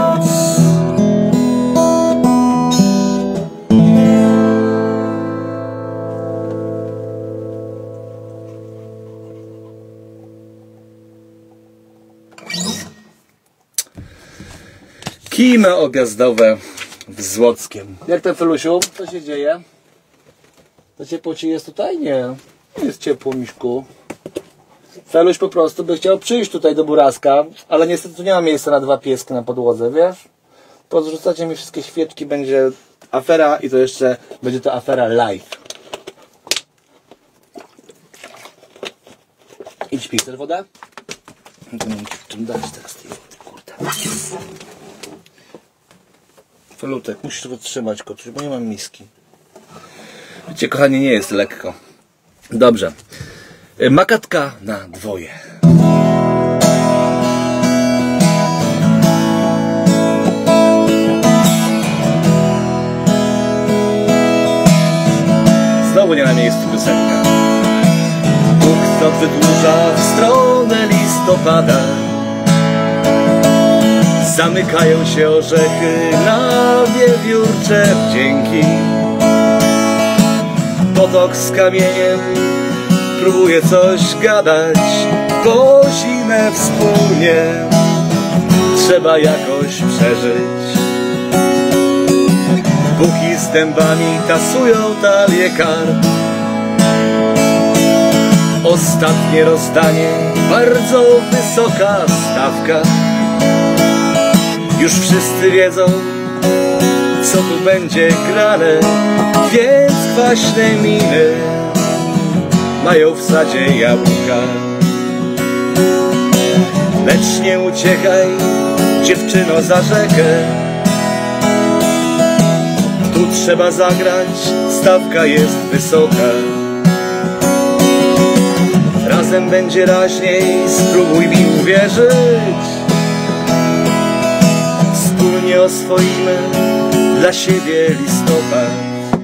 Kino objazdowe w Złockiem. Jak tam, Felusiu? Co się dzieje? To ciepło ci jest tutaj? Nie. Nie jest ciepło, miśku. Feluś po prostu by chciał przyjść tutaj do Buraska, ale niestety tu nie ma miejsca na dwa pieski na podłodze, wiesz? Podrzucacie mi wszystkie świeczki, będzie afera i to jeszcze będzie to afera live. Idź, pij, chcesz wodę? Czym dać teraz tej wody, kurde. Felutek, musisz to trzymać, kotuś, bo nie mam miski. Wiecie, kochani, nie jest lekko. Dobrze. Makatka na dwoje. Znowu nie na miejscu piosenka. Bóg co wydłuża w stronę listopada. Zamykają się orzechy na wiewiórcze wdzięki. Potok z kamieniem próbuje coś gadać, bo zimę wspólnie trzeba jakoś przeżyć. Buki z dębami tasują talię kart. Ostatnie rozdanie, bardzo wysoka stawka. Już wszyscy wiedzą, co tu będzie grane, więc kwaśne miny mają w sadzie jabłka. Lecz nie uciekaj, dziewczyno, za rzekę. Tu trzeba zagrać, stawka jest wysoka. Razem będzie raźniej, spróbuj mi uwierzyć. Wspólnie oswoimy dla siebie listopad.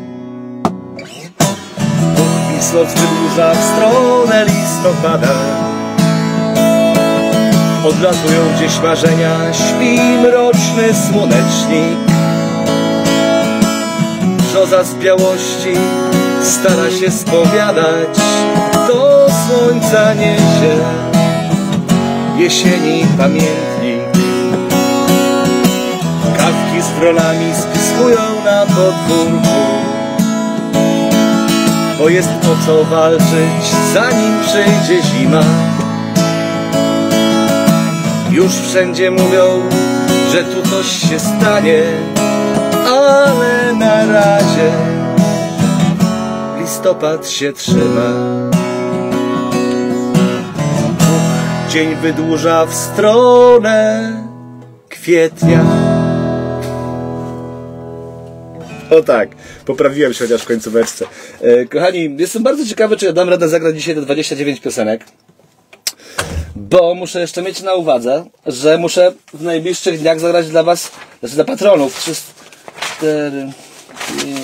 Lot wydłuża w stronę listopada. Odlatują gdzieś marzenia, śpi mroczny słonecznik. Brzoza z białości stara się spowiadać, do słońca niesie jesieni pamiętnik. Kawki z wronami spiskują na podwórku, bo jest o co walczyć, zanim przyjdzie zima. Już wszędzie mówią, że tu coś się stanie, ale na razie listopad się trzyma. Dzień wydłuża w stronę kwietnia. O tak, poprawiłem się chociaż w końcóweczce. Kochani, jestem bardzo ciekawy, czy ja dam radę zagrać dzisiaj te 29 piosenek. Bo muszę jeszcze mieć na uwadze, że muszę w najbliższych dniach zagrać dla was, znaczy dla patronów 3, 4, 5, 6,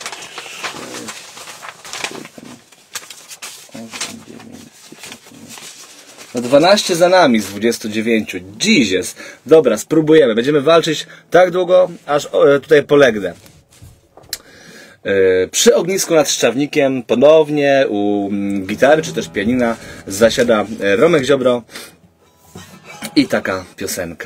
7, 8, 9, 10, no 12 za nami z 29. Jesus. Dobra, spróbujemy. Będziemy walczyć tak długo, aż tutaj polegnę. Przy ognisku nad Szczawnikiem ponownie u gitary czy też pianina zasiada Romek Ziobro i taka piosenka.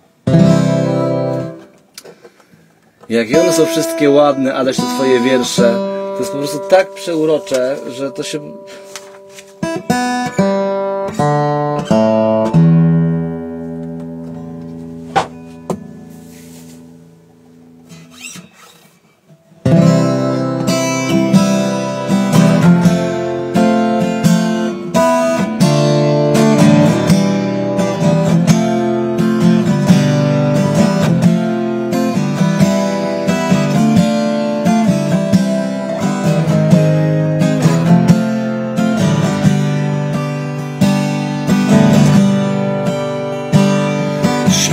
Jakie one są wszystkie ładne, ależ te twoje wiersze, to jest po prostu tak przeurocze, że to się...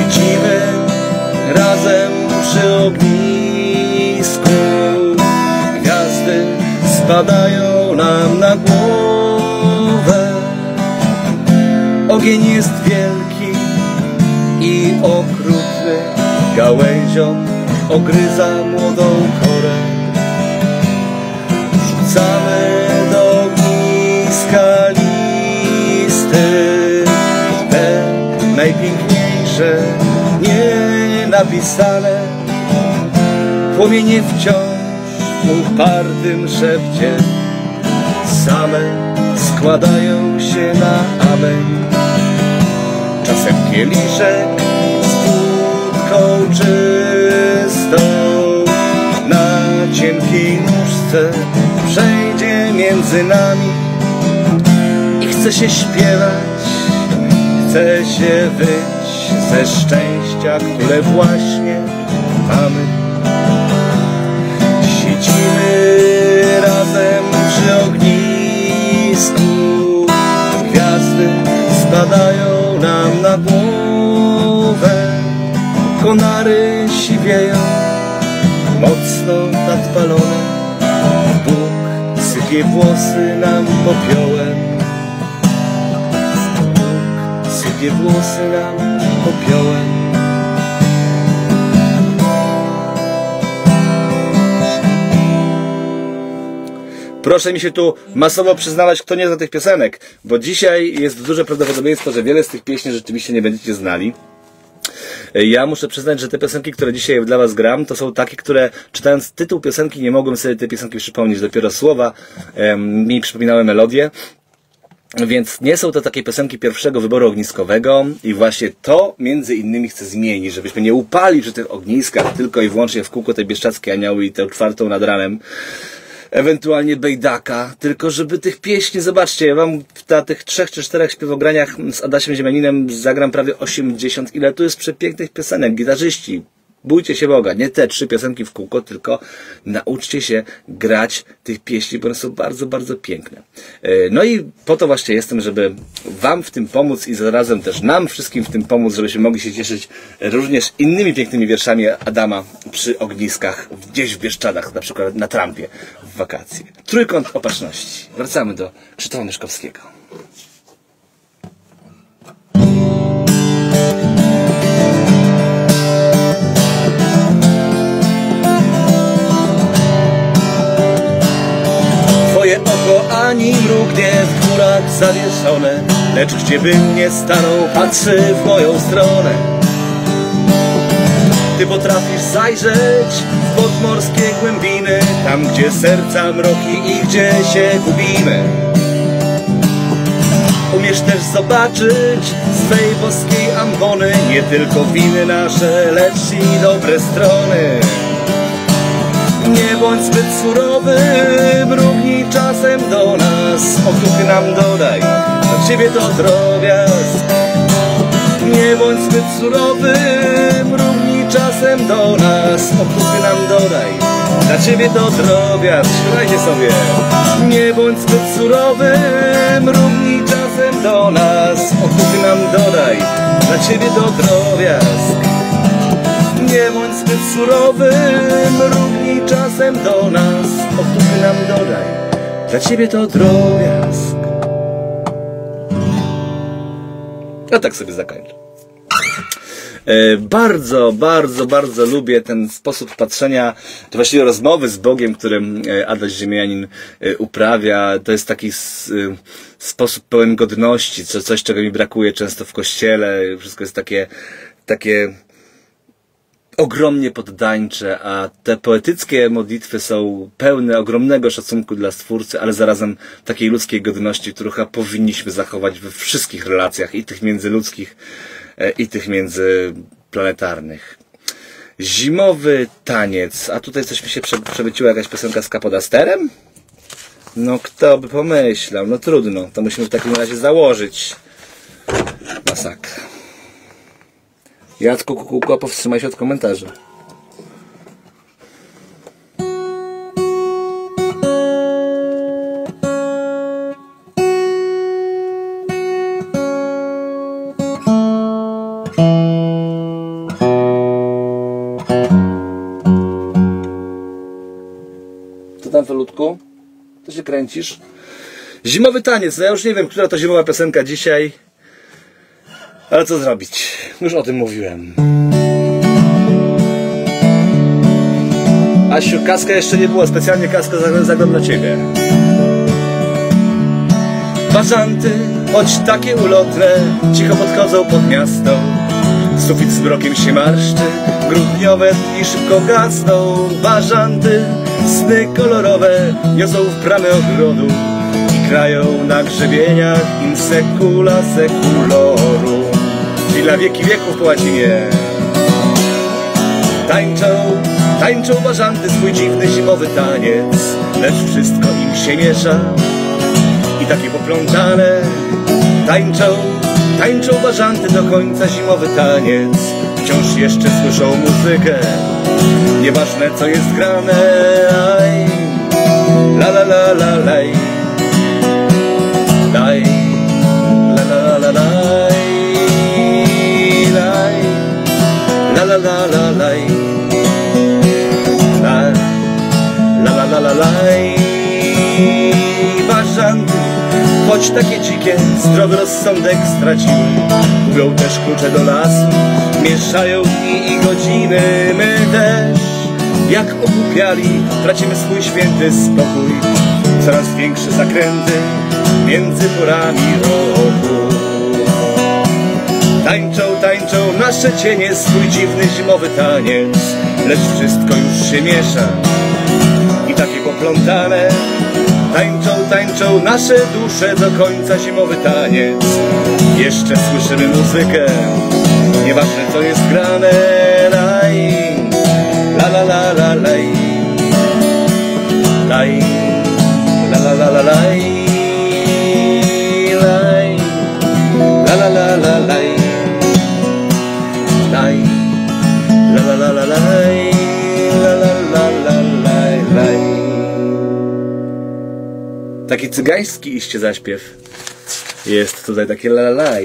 Siedzimy razem przy ognisku, gwiazdy spadają nam na głowę. Ogień jest wielki i okrutny, gałęzią ogryza młodą korę. Wrzucamy do ogniska listy, te najpiękniejsze, nienapisane. Płomienie wciąż w upartym szepcie same składają się na amen. Czasem kieliszek z wódką czystą na cienkiej nóżce przejdzie między nami i chce się śpiewać, chce się wyć ze szczęścia, które właśnie mamy. Siedzimy razem przy ognisku, gwiazdy spadają nam na głowę. Konary siwieją, mocno nadpalone. Bóg sypie włosy nam popiołem. Bóg sypie włosy nam popiołem. Proszę mi się tu masowo przyznawać, kto nie zna tych piosenek, bo dzisiaj jest duże prawdopodobieństwo, że wiele z tych pieśni rzeczywiście nie będziecie znali. Ja muszę przyznać, że te piosenki, które dzisiaj dla was gram, to są takie, które czytając tytuł piosenki nie mogłem sobie tej piosenki przypomnieć. Dopiero słowa mi przypominały melodię. Więc nie są to takie piosenki pierwszego wyboru ogniskowego i właśnie to między innymi chcę zmienić, żebyśmy nie upali przy tych ogniskach tylko i wyłącznie w kółko tej Bieszczadzkie Anioły i tę czwartą nad ranem, ewentualnie Bejdaka, tylko żeby tych pieśni, zobaczcie, ja wam na tych 3 czy 4 śpiewograniach z Adasiem Ziemianinem zagram prawie 80, ile tu jest przepięknych piosenek, gitarzyści. Bójcie się Boga, nie te 3 piosenki w kółko, tylko nauczcie się grać tych pieśni, bo one są bardzo, bardzo piękne. No i po to właśnie jestem, żeby wam w tym pomóc i zarazem też nam wszystkim w tym pomóc, żebyśmy mogli się cieszyć również innymi pięknymi wierszami Adama przy ogniskach, gdzieś w Bieszczadach, na przykład na trampie w wakacje. Trójkąt Opatrzności. Wracamy do Krzysztofa Myszkowskiego. Twoje oko ani mrugnie w chmurach zawieszone, lecz gdzie bym nie stanął, patrzy w moją stronę. Ty potrafisz zajrzeć w podmorskie głębiny, tam gdzie serca mroki i gdzie się gubimy. Umiesz też zobaczyć swej boskiej ambony, nie tylko winy nasze, lecz i dobre strony. Nie bądź zbyt surowy, mrugnij czasem do nas, otuchy nam dodaj, dla ciebie to drobiazg. Nie bądź zbyt surowy, mrugnij czasem do nas, otuchy nam dodaj, dla ciebie to drobiazg. Śpiewajcie sobie. Nie bądź zbyt surowy, mrugnij czasem do nas, otuchy nam dodaj, dla ciebie to drobiazg. Nie bądź zbyt surowy, mrugnij czasem do nas, otuchy nam dodaj, dla ciebie to drobiazg. Ja tak sobie zakończę. Bardzo, bardzo, bardzo lubię ten sposób patrzenia, to właściwie rozmowy z Bogiem, którym Adaś Ziemianin uprawia. To jest taki sposób pełen godności, coś czego mi brakuje często w kościele. Wszystko jest takie ogromnie poddańcze, a te poetyckie modlitwy są pełne ogromnego szacunku dla Stwórcy, ale zarazem takiej ludzkiej godności, którą chyba powinniśmy zachować we wszystkich relacjach, i tych międzyludzkich, i tych międzyplanetarnych. Zimowy taniec. A tutaj coś mi się przewróciła, jakaś piosenka z Kapodasterem? No kto by pomyślał? No trudno, to musimy w takim razie założyć. Masakra. Jacku, kukułku, powstrzymaj się od komentarzy. Felutku? To się kręcisz? Zimowy taniec. No ja już nie wiem, która to zimowa piosenka dzisiaj. Ale co zrobić? Już o tym mówiłem. Asiu, kaska jeszcze nie było. Specjalnie kaska zagram dla ciebie. Bażanty, choć takie ulotne, cicho podchodzą pod miasto. Sufit z mrokiem się marszczy, grudniowe dni szybko gasną. Bażanty, sny kolorowe, niosą w bramę ogrodu i grają na grzebieniach in secula seculorum, czyli na wieki wieków po łacinie. Tańczą bażanty swój dziwny zimowy taniec, lecz wszystko im się miesza i takie poplątane. Tańczą bażanty do końca zimowy taniec, wciąż jeszcze słyszą muzykę, nieważne co jest grane. Aj, la la la la laj, laj, la la la laj, laj, la la la la laj, la la la la laj. Bażanty, choć takie dzikie, zdrowy rozsądek straciły, gubią też klucze do lasu, mieszają dni i godziny. My też, jak ogłupiali, tracimy swój święty spokój, coraz większe zakręty między porami roku. Tańczą nasze cienie swój dziwny zimowy taniec, lecz wszystko już się miesza i takie poplątane. Tańczą nasze dusze do końca zimowy taniec, jeszcze słyszymy muzykę, nieważne co jest grane. Laj, la la la la laj, laj, la la la la laj, laj, la la la la laj, laj, la la la la laj, la la la la laj, laj. Taki cygański iście zaśpiew. Jest tutaj takie lalalaj.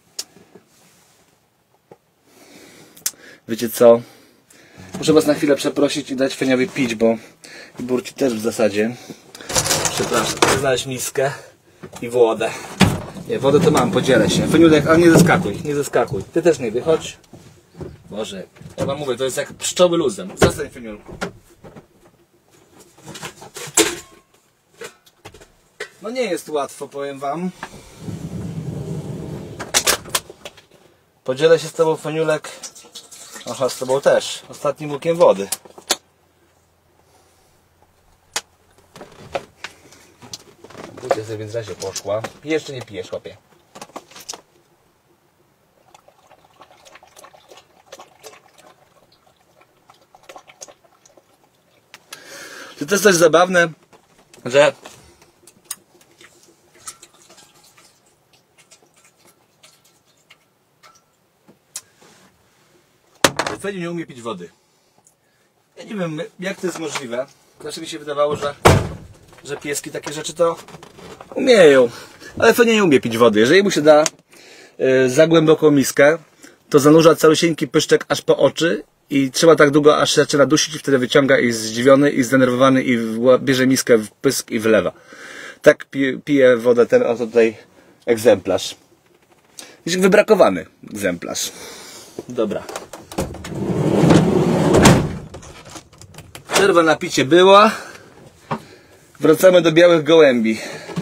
Wiecie co? Muszę was na chwilę przeprosić i dać Feniowi pić, bo i Burci też w zasadzie. Przepraszam, chcę znaleźć miskę i wodę. Nie, wodę to mam, podzielę się. Feniulek, ale nie zeskakuj. Ty też nie wychodź. Boże, ja wam mówię, to jest jak pszczoły luzem. Zostań, Feniulku. No nie jest łatwo, powiem wam. Podzielę się z tobą, Feniulek. Aha, z tobą też. Ostatnim łykiem wody. Budzia sobie więc razie poszła. Jeszcze nie pijesz, chłopie. To jest też zabawne, że Feni nie umie pić wody. Ja nie wiem, jak to jest możliwe. Znaczy mi się wydawało, że pieski takie rzeczy to umieją. Ale Feni nie umie pić wody. Jeżeli mu się da za głęboką miskę, to zanurza calusieńki pyszczek aż po oczy i trzeba tak długo, aż się zaczyna dusić i wtedy wyciąga i zdziwiony i zdenerwowany i bierze miskę w pysk i wlewa. Tak pije wodę ten oto tutaj egzemplarz. Jest wybrakowany egzemplarz. Dobra. Przerwa na picie była. Wracamy do białych gołębi.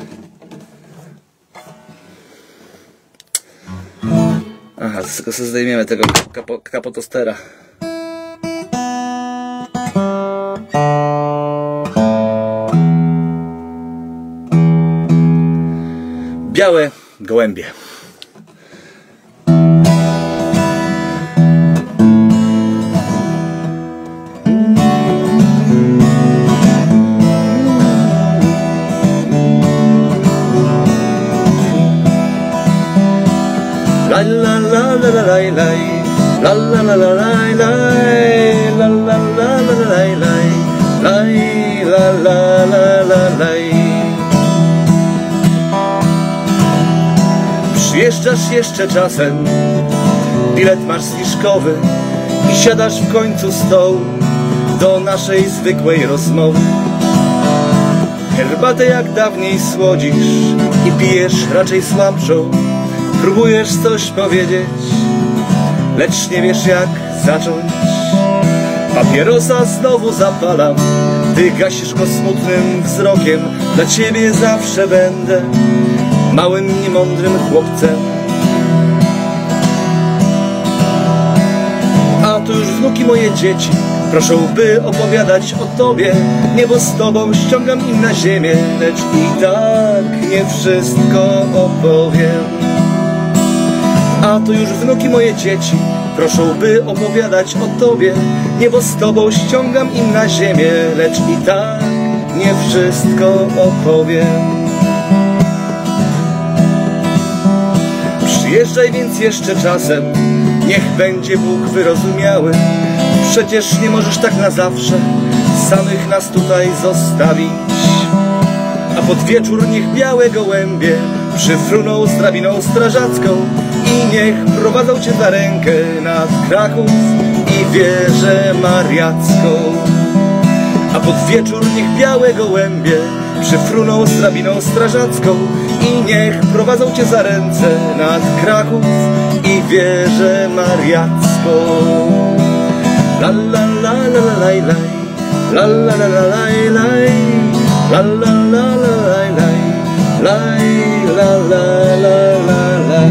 Aha, tylko sobie zdejmiemy tego kapotostera. Białe gołębie. La la la la la la la la la la la la la la la la. Przyjeżdżasz jeszcze czasem, bilet masz zniżkowy i siadasz w końcu stołu do naszej zwykłej rozmowy. Herbatę jak dawniej słodzisz i pijesz raczej słabszą. Próbujesz coś powiedzieć, lecz nie wiesz jak zacząć. Papierosa znowu zapalam, ty gasisz go smutnym wzrokiem. Dla ciebie zawsze będę małym, niemądrym chłopcem. A tu już wnuki moje dzieci proszą, by opowiadać o tobie. Niebo z tobą ściągam im na ziemię, lecz i tak nie wszystko opowiem. A tu już wnuki moje dzieci proszą, by opowiadać o tobie. Niebo z tobą ściągam im na ziemię, lecz i tak nie wszystko opowiem. Przyjeżdżaj więc jeszcze czasem, niech będzie Bóg wyrozumiały. Przecież nie możesz tak na zawsze samych nas tutaj zostawić. A pod wieczór niech białe gołębie przyfruną z drabiną strażacką i niech prowadzą cię za rękę nad Kraków i wieżę mariacką. A pod wieczór niech białe gołębie przyfruną z drabiną strażacką i niech prowadzą cię za ręce nad Kraków i wieżę mariacką. La la la la la la la la la la la la la la la la la la la la.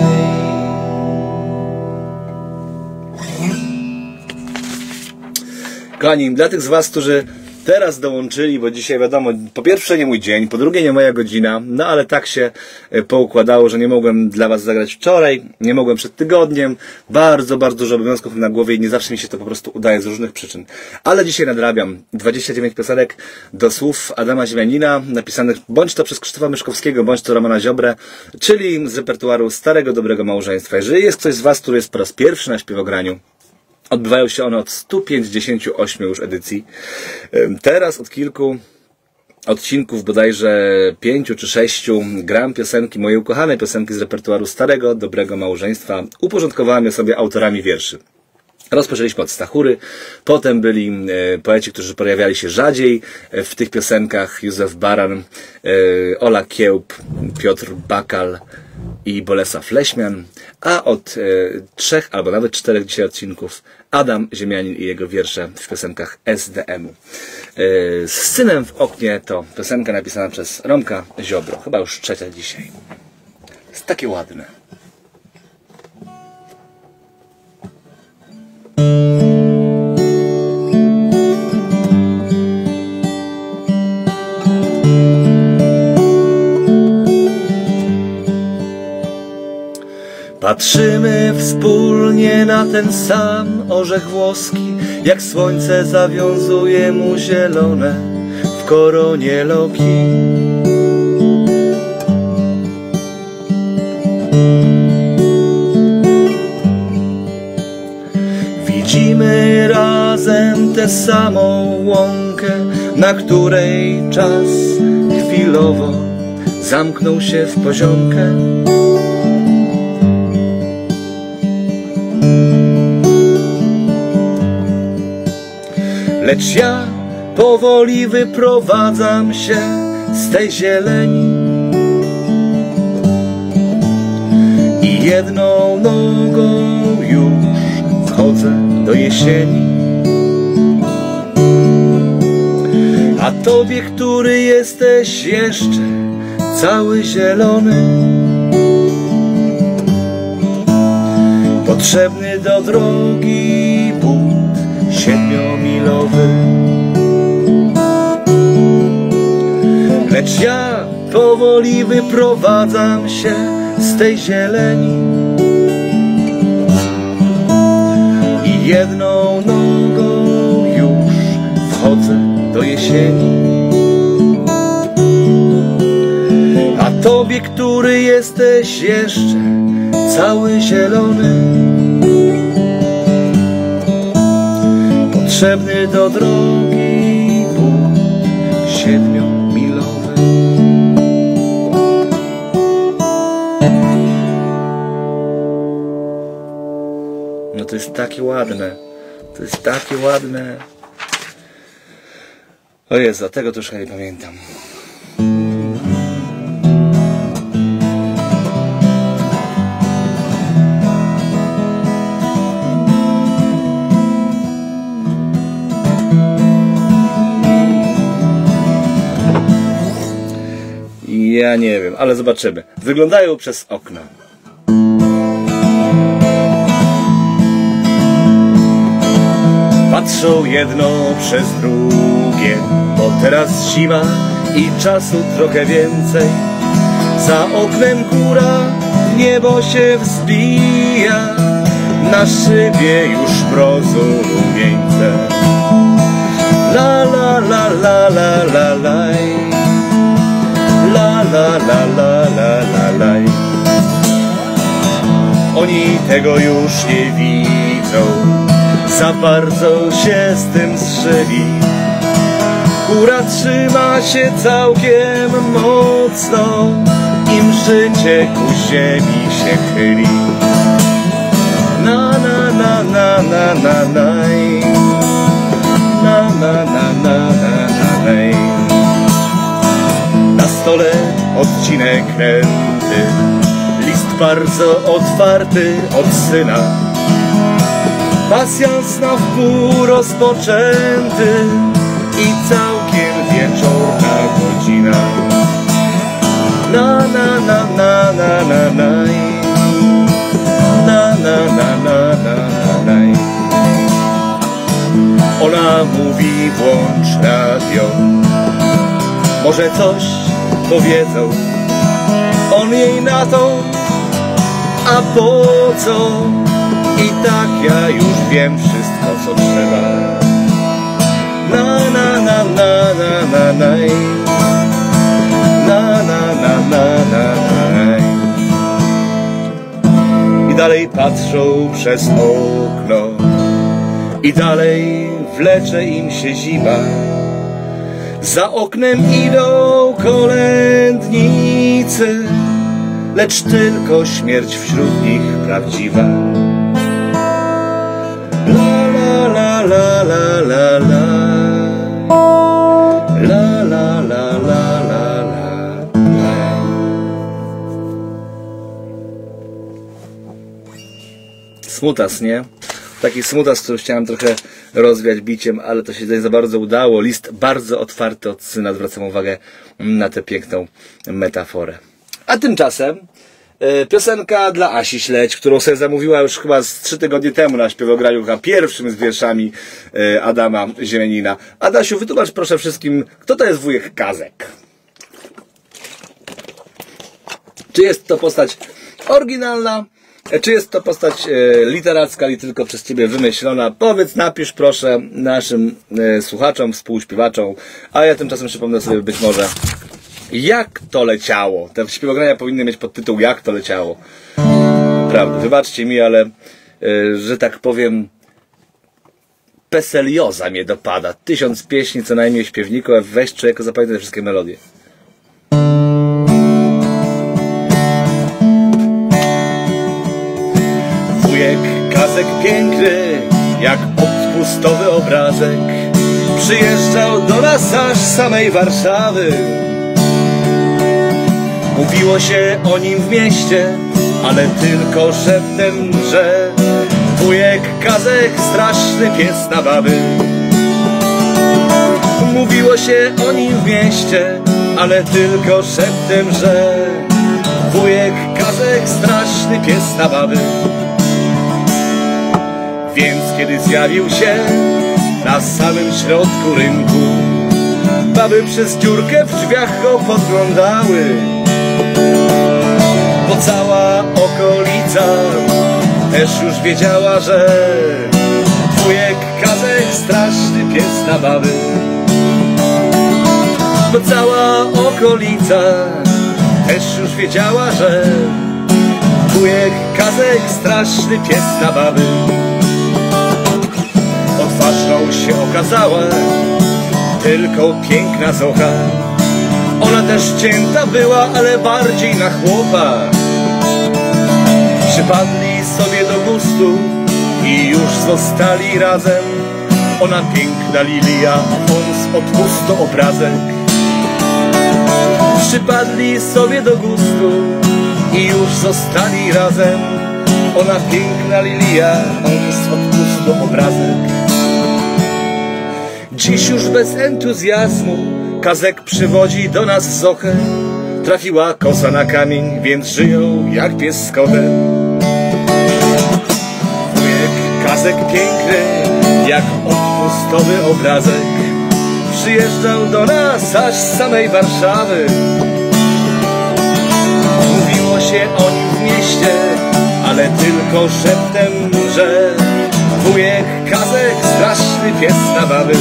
Kochani, dla tych z was, którzy teraz dołączyli, bo dzisiaj wiadomo, po pierwsze nie mój dzień, po drugie nie moja godzina, no ale tak się poukładało, że nie mogłem dla was zagrać wczoraj, nie mogłem przed tygodniem, bardzo dużo obowiązków na głowie i nie zawsze mi się to po prostu udaje z różnych przyczyn. Ale dzisiaj nadrabiam 29 piosenek do słów Adama Ziemianina, napisanych bądź to przez Krzysztofa Myszkowskiego, bądź to Romana Ziobrę, czyli z repertuaru Starego Dobrego Małżeństwa. Jeżeli jest ktoś z was, który jest po raz pierwszy na śpiewograniu, odbywają się one od 158 już edycji. Teraz od kilku odcinków, bodajże 5 czy 6, gram piosenki, moje ukochane piosenki z repertuaru Starego Dobrego Małżeństwa. Uporządkowałem je sobie autorami wierszy. Rozpoczęliśmy od Stachury, potem byli poeci, którzy pojawiali się rzadziej w tych piosenkach. Józef Baran, Ola Kiełb, Piotr Bakal i Bolesław Leśmian, a od 3 albo nawet 4 dzisiaj odcinków Adam Ziemianin i jego wiersze w piosenkach SDM-u. Z synem w oknie to piosenka napisana przez Romka Ziobro, chyba już 3 dzisiaj. Jest takie ładne. Patrzymy wspólnie na ten sam orzech włoski, jak słońce zawiązuje mu zielone w koronie loki. Widzimy razem tę samą łąkę, na której czas chwilowo zamknął się w poziomkę. Lecz ja powoli wyprowadzam się z tej zieleni i jedną nogą już wchodzę do jesieni. A tobie, który jesteś jeszcze cały zielony, potrzebny do drogi but 7-milowy. Lecz ja powoli wyprowadzam się z tej zieleni i jedną nogą już wchodzę do jesieni. A tobie, który jesteś jeszcze cały zielony, potrzebny do drogi but 7-milowy. No to jest takie ładne. To jest takie ładne. O Jezu, tego to już nie pamiętam. Ja nie wiem, ale zobaczymy. Wyglądają przez okno. Patrzą jedno przez drugie, bo teraz zima i czasu trochę więcej. Za oknem góra, niebo się wzbija, na szybie już mrozu rumieńce. La la la la la la la, la la la la la la la. Oni tego już nie widzą, za bardzo się z tym zżyli. Góra trzyma się całkiem mocno, im życie ku ziemi się chyli. Na na na na na na na, na na na na na na. Na stole odcinek renty, list bardzo otwarty od syna. Pasjans na wpół rozpoczęty i całkiem wieczorna godzina. Na na na na na na na, na na na na na na. Ona mówi włącz radio, może coś powiedzą. On jej na to, a po co? I tak ja już wiem wszystko, co trzeba. Na na na na na na na, na na na na na na. I dalej patrzą przez okno, i dalej wlecze im się zima. Za oknem idą kolędnicy, lecz tylko śmierć wśród nich prawdziwa. La la la la la la la, la la la la la la. Smutas, nie? Taki smutas, który chciałem trochę rozwiać biciem, ale to się nie za bardzo udało. List bardzo otwarty od syna, zwracam uwagę na tę piękną metaforę. A tymczasem piosenka dla Asi Śledź, którą sobie zamówiła już chyba z 3 tygodnie temu na śpiewograniu, chyba pierwszym z wierszami Adama Ziemianina. Adasiu, wytłumacz proszę wszystkim, kto to jest wujek Kazek? Czy jest to postać oryginalna? Czy jest to postać literacka i tylko przez ciebie wymyślona? Powiedz, napisz proszę naszym słuchaczom, współśpiewaczom, a ja tymczasem przypomnę sobie być może, jak to leciało. Te śpiewogrania powinny mieć podtytuł Jak to leciało. Prawda, wybaczcie mi, ale że tak powiem, peselioza mnie dopada. 1000 pieśni, co najmniej śpiewników, a weź człowieku, zapamiętaj te wszystkie melodie. Wujek Kazek piękny, jak odpustowy obrazek, przyjeżdżał do nas aż z samej Warszawy. Mówiło się o nim w mieście, ale tylko szeptem, że wujek Kazek straszny pies na baby. Mówiło się o nim w mieście, ale tylko szeptem, że wujek Kazek straszny pies na baby. Więc kiedy zjawił się na samym środku rynku, baby przez dziurkę w drzwiach go podglądały, bo cała okolica też już wiedziała, że wujek Kazek straszny pies na baby. Bo cała okolica też już wiedziała, że wujek Kazek straszny pies na baby. Odważną się okazała tylko piękna Zocha. Ona też cięta była, ale bardziej na chłopa. Przypadli sobie do gustu i już zostali razem. Ona piękna lilia, on z odpustu obrazek. Przypadli sobie do gustu i już zostali razem. Ona piękna lilia, on z odpustu obrazek. Dziś już bez entuzjazmu Kazek przywodzi do nas Zochę. trafiła kosa na kamień, więc żyją jak pies z kotem. Wujek Kazek piękny, jak odpustowy obrazek, przyjeżdżał do nas aż z samej Warszawy. Mówiło się o nim w mieście, ale tylko szeptem, że wujek Kazek straszny pies na baby.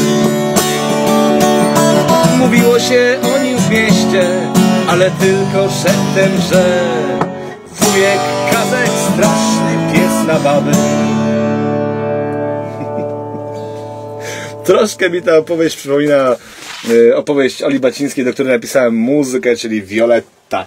Mówiło się o nim w mieście, ale tylko szeptem, że wujek Kazek straszny pies na baby. Troszkę mi ta opowieść przypomina opowieść Oli Bacińskiej, do której napisałem muzykę, czyli Violetta.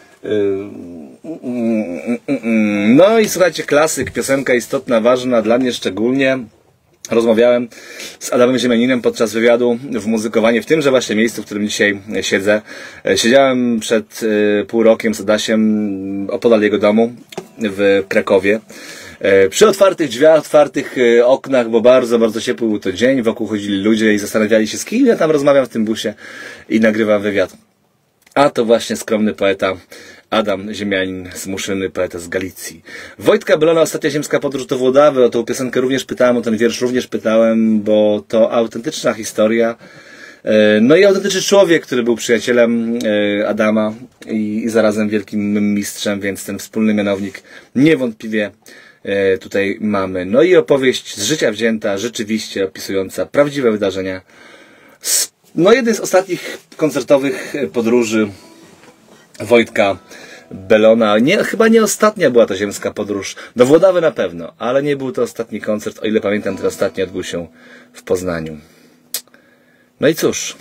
No i słuchajcie, klasyk, piosenka istotna, ważna, dla mnie szczególnie. Rozmawiałem z Adamem Ziemianinem podczas wywiadu w Muzykowanie, w tymże właśnie miejscu, w którym dzisiaj siedzę. Siedziałem przed pół rokiem z Adasiem opodal jego domu w Krakowie. Przy otwartych drzwiach, otwartych oknach, bo bardzo, bardzo ciepły był to dzień. Wokół chodzili ludzie i zastanawiali się, z kim ja tam rozmawiam w tym busie i nagrywam wywiad. A to właśnie skromny poeta Adam Ziemianin z Muszyny, poeta z Galicji. Wojtka Belona, Ostatnia ziemska podróż do Włodawy. O tą piosenkę również pytałem, o ten wiersz również pytałem, bo to autentyczna historia. No i autentyczny człowiek, który był przyjacielem Adama i zarazem wielkim mistrzem, więc ten wspólny mianownik niewątpliwie tutaj mamy. No i opowieść z życia wzięta, rzeczywiście opisująca prawdziwe wydarzenia. No jednej z ostatnich koncertowych podróży Wojtka Belona. Chyba nie ostatnia była to ziemska podróż. Do Włodawy na pewno, ale nie był to ostatni koncert. O ile pamiętam, ten ostatni odbył się w Poznaniu. No i cóż.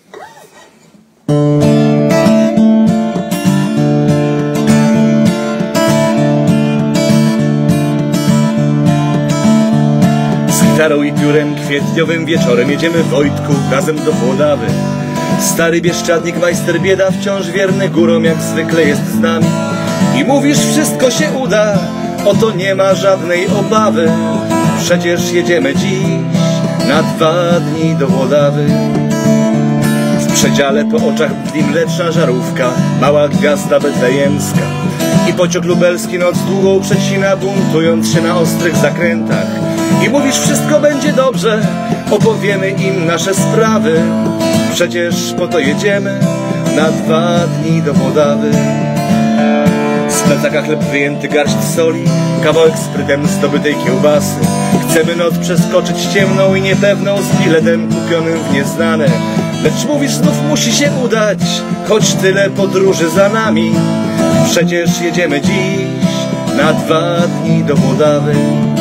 Z gitarą i piórem kwietniowym wieczorem jedziemy, Wojtku, razem do Włodawy. Stary Bieszczadnik, majster bieda, wciąż wierny górom, jak zwykle jest z nami. I mówisz, wszystko się uda, o to nie ma żadnej obawy. Przecież jedziemy dziś na 2 dni do Włodawy. W przedziale po oczach mdli mleczna żarówka, mała gwiazda betlejemska. I pociąg lubelski noc długą przecina, buntując się na ostrych zakrętach. I mówisz, wszystko będzie dobrze, opowiemy im nasze sprawy. Przecież po to jedziemy na 2 dni do Włodawy. Z plecaka chleb wyjęty, garść soli, kawałek z prytem zdobytej kiełbasy. Chcemy noc przeskoczyć ciemną i niepewną, z biletem kupionym w nieznane. Lecz mówisz, znów musi się udać, choć tyle podróży za nami. Przecież jedziemy dziś na 2 dni do Włodawy.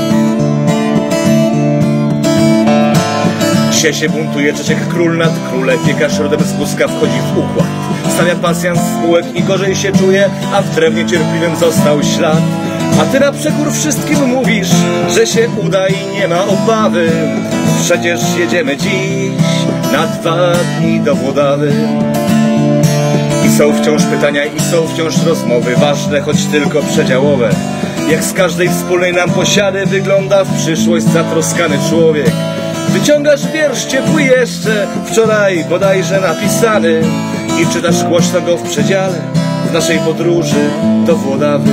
Dzisiaj się buntuje Czesiek król nad króle, piekarz rodem z Buska wchodzi w układ. Stawia pasjans z bułek i gorzej się czuje, a w drewnie cierpliwym został ślad. A ty na przekór wszystkim mówisz, że się uda i nie ma obawy. Przecież jedziemy dziś na 2 dni do Włodawy. I są wciąż pytania i są wciąż rozmowy, ważne, choć tylko przedziałowe. Jak z każdej wspólnej nam posiady wygląda w przyszłość zatroskany człowiek. Wyciągasz wiersz ciepły jeszcze, wczoraj bodajże napisany, i czytasz głośno go w przedziale w naszej podróży do Włodawy.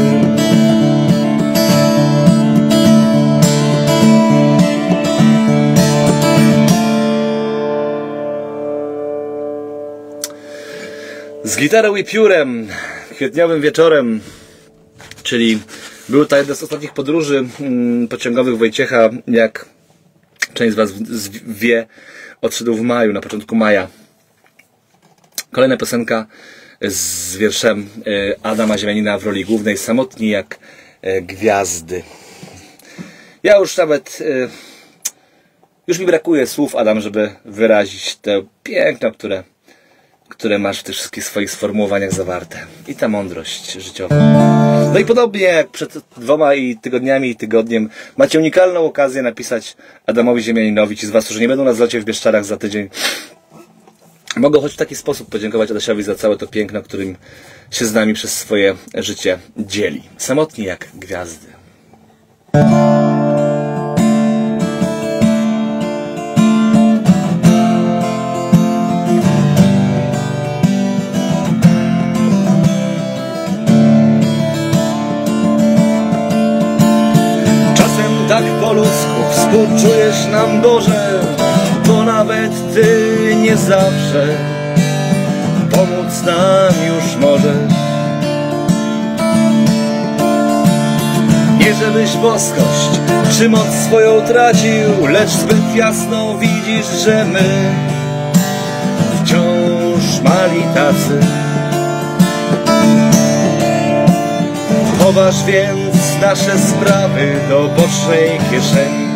Z gitarą i piórem, kwietniowym wieczorem, czyli był to jedna z ostatnich podróży pociągowych Wojciecha, jak część z was wie, odszedł w maju, na początku maja. Kolejna piosenka z wierszem Adama Ziemianina w roli głównej, Samotni jak gwiazdy. Ja już nawet, już mi brakuje słów, Adam, żeby wyrazić to piękno, które masz w tych wszystkich swoich sformułowaniach zawarte. I ta mądrość życiowa. No i podobnie jak przed 2 tygodniami i tygodniem macie unikalną okazję napisać Adamowi Ziemianinowi. Ci z was, którzy nie będą na zlocie w Bieszczadach za tydzień, mogą choć w taki sposób podziękować Adasiowi za całe to piękno, którym się z nami przez swoje życie dzieli. Samotni jak gwiazdy. ludzku współczujesz nam, Boże, bo nawet Ty nie zawsze pomóc nam już możesz. Nie żebyś boskość czy moc swoją tracił, lecz zbyt jasno widzisz, że my wciąż mali tacy. Chowasz więc nasze sprawy do bocznej kieszeni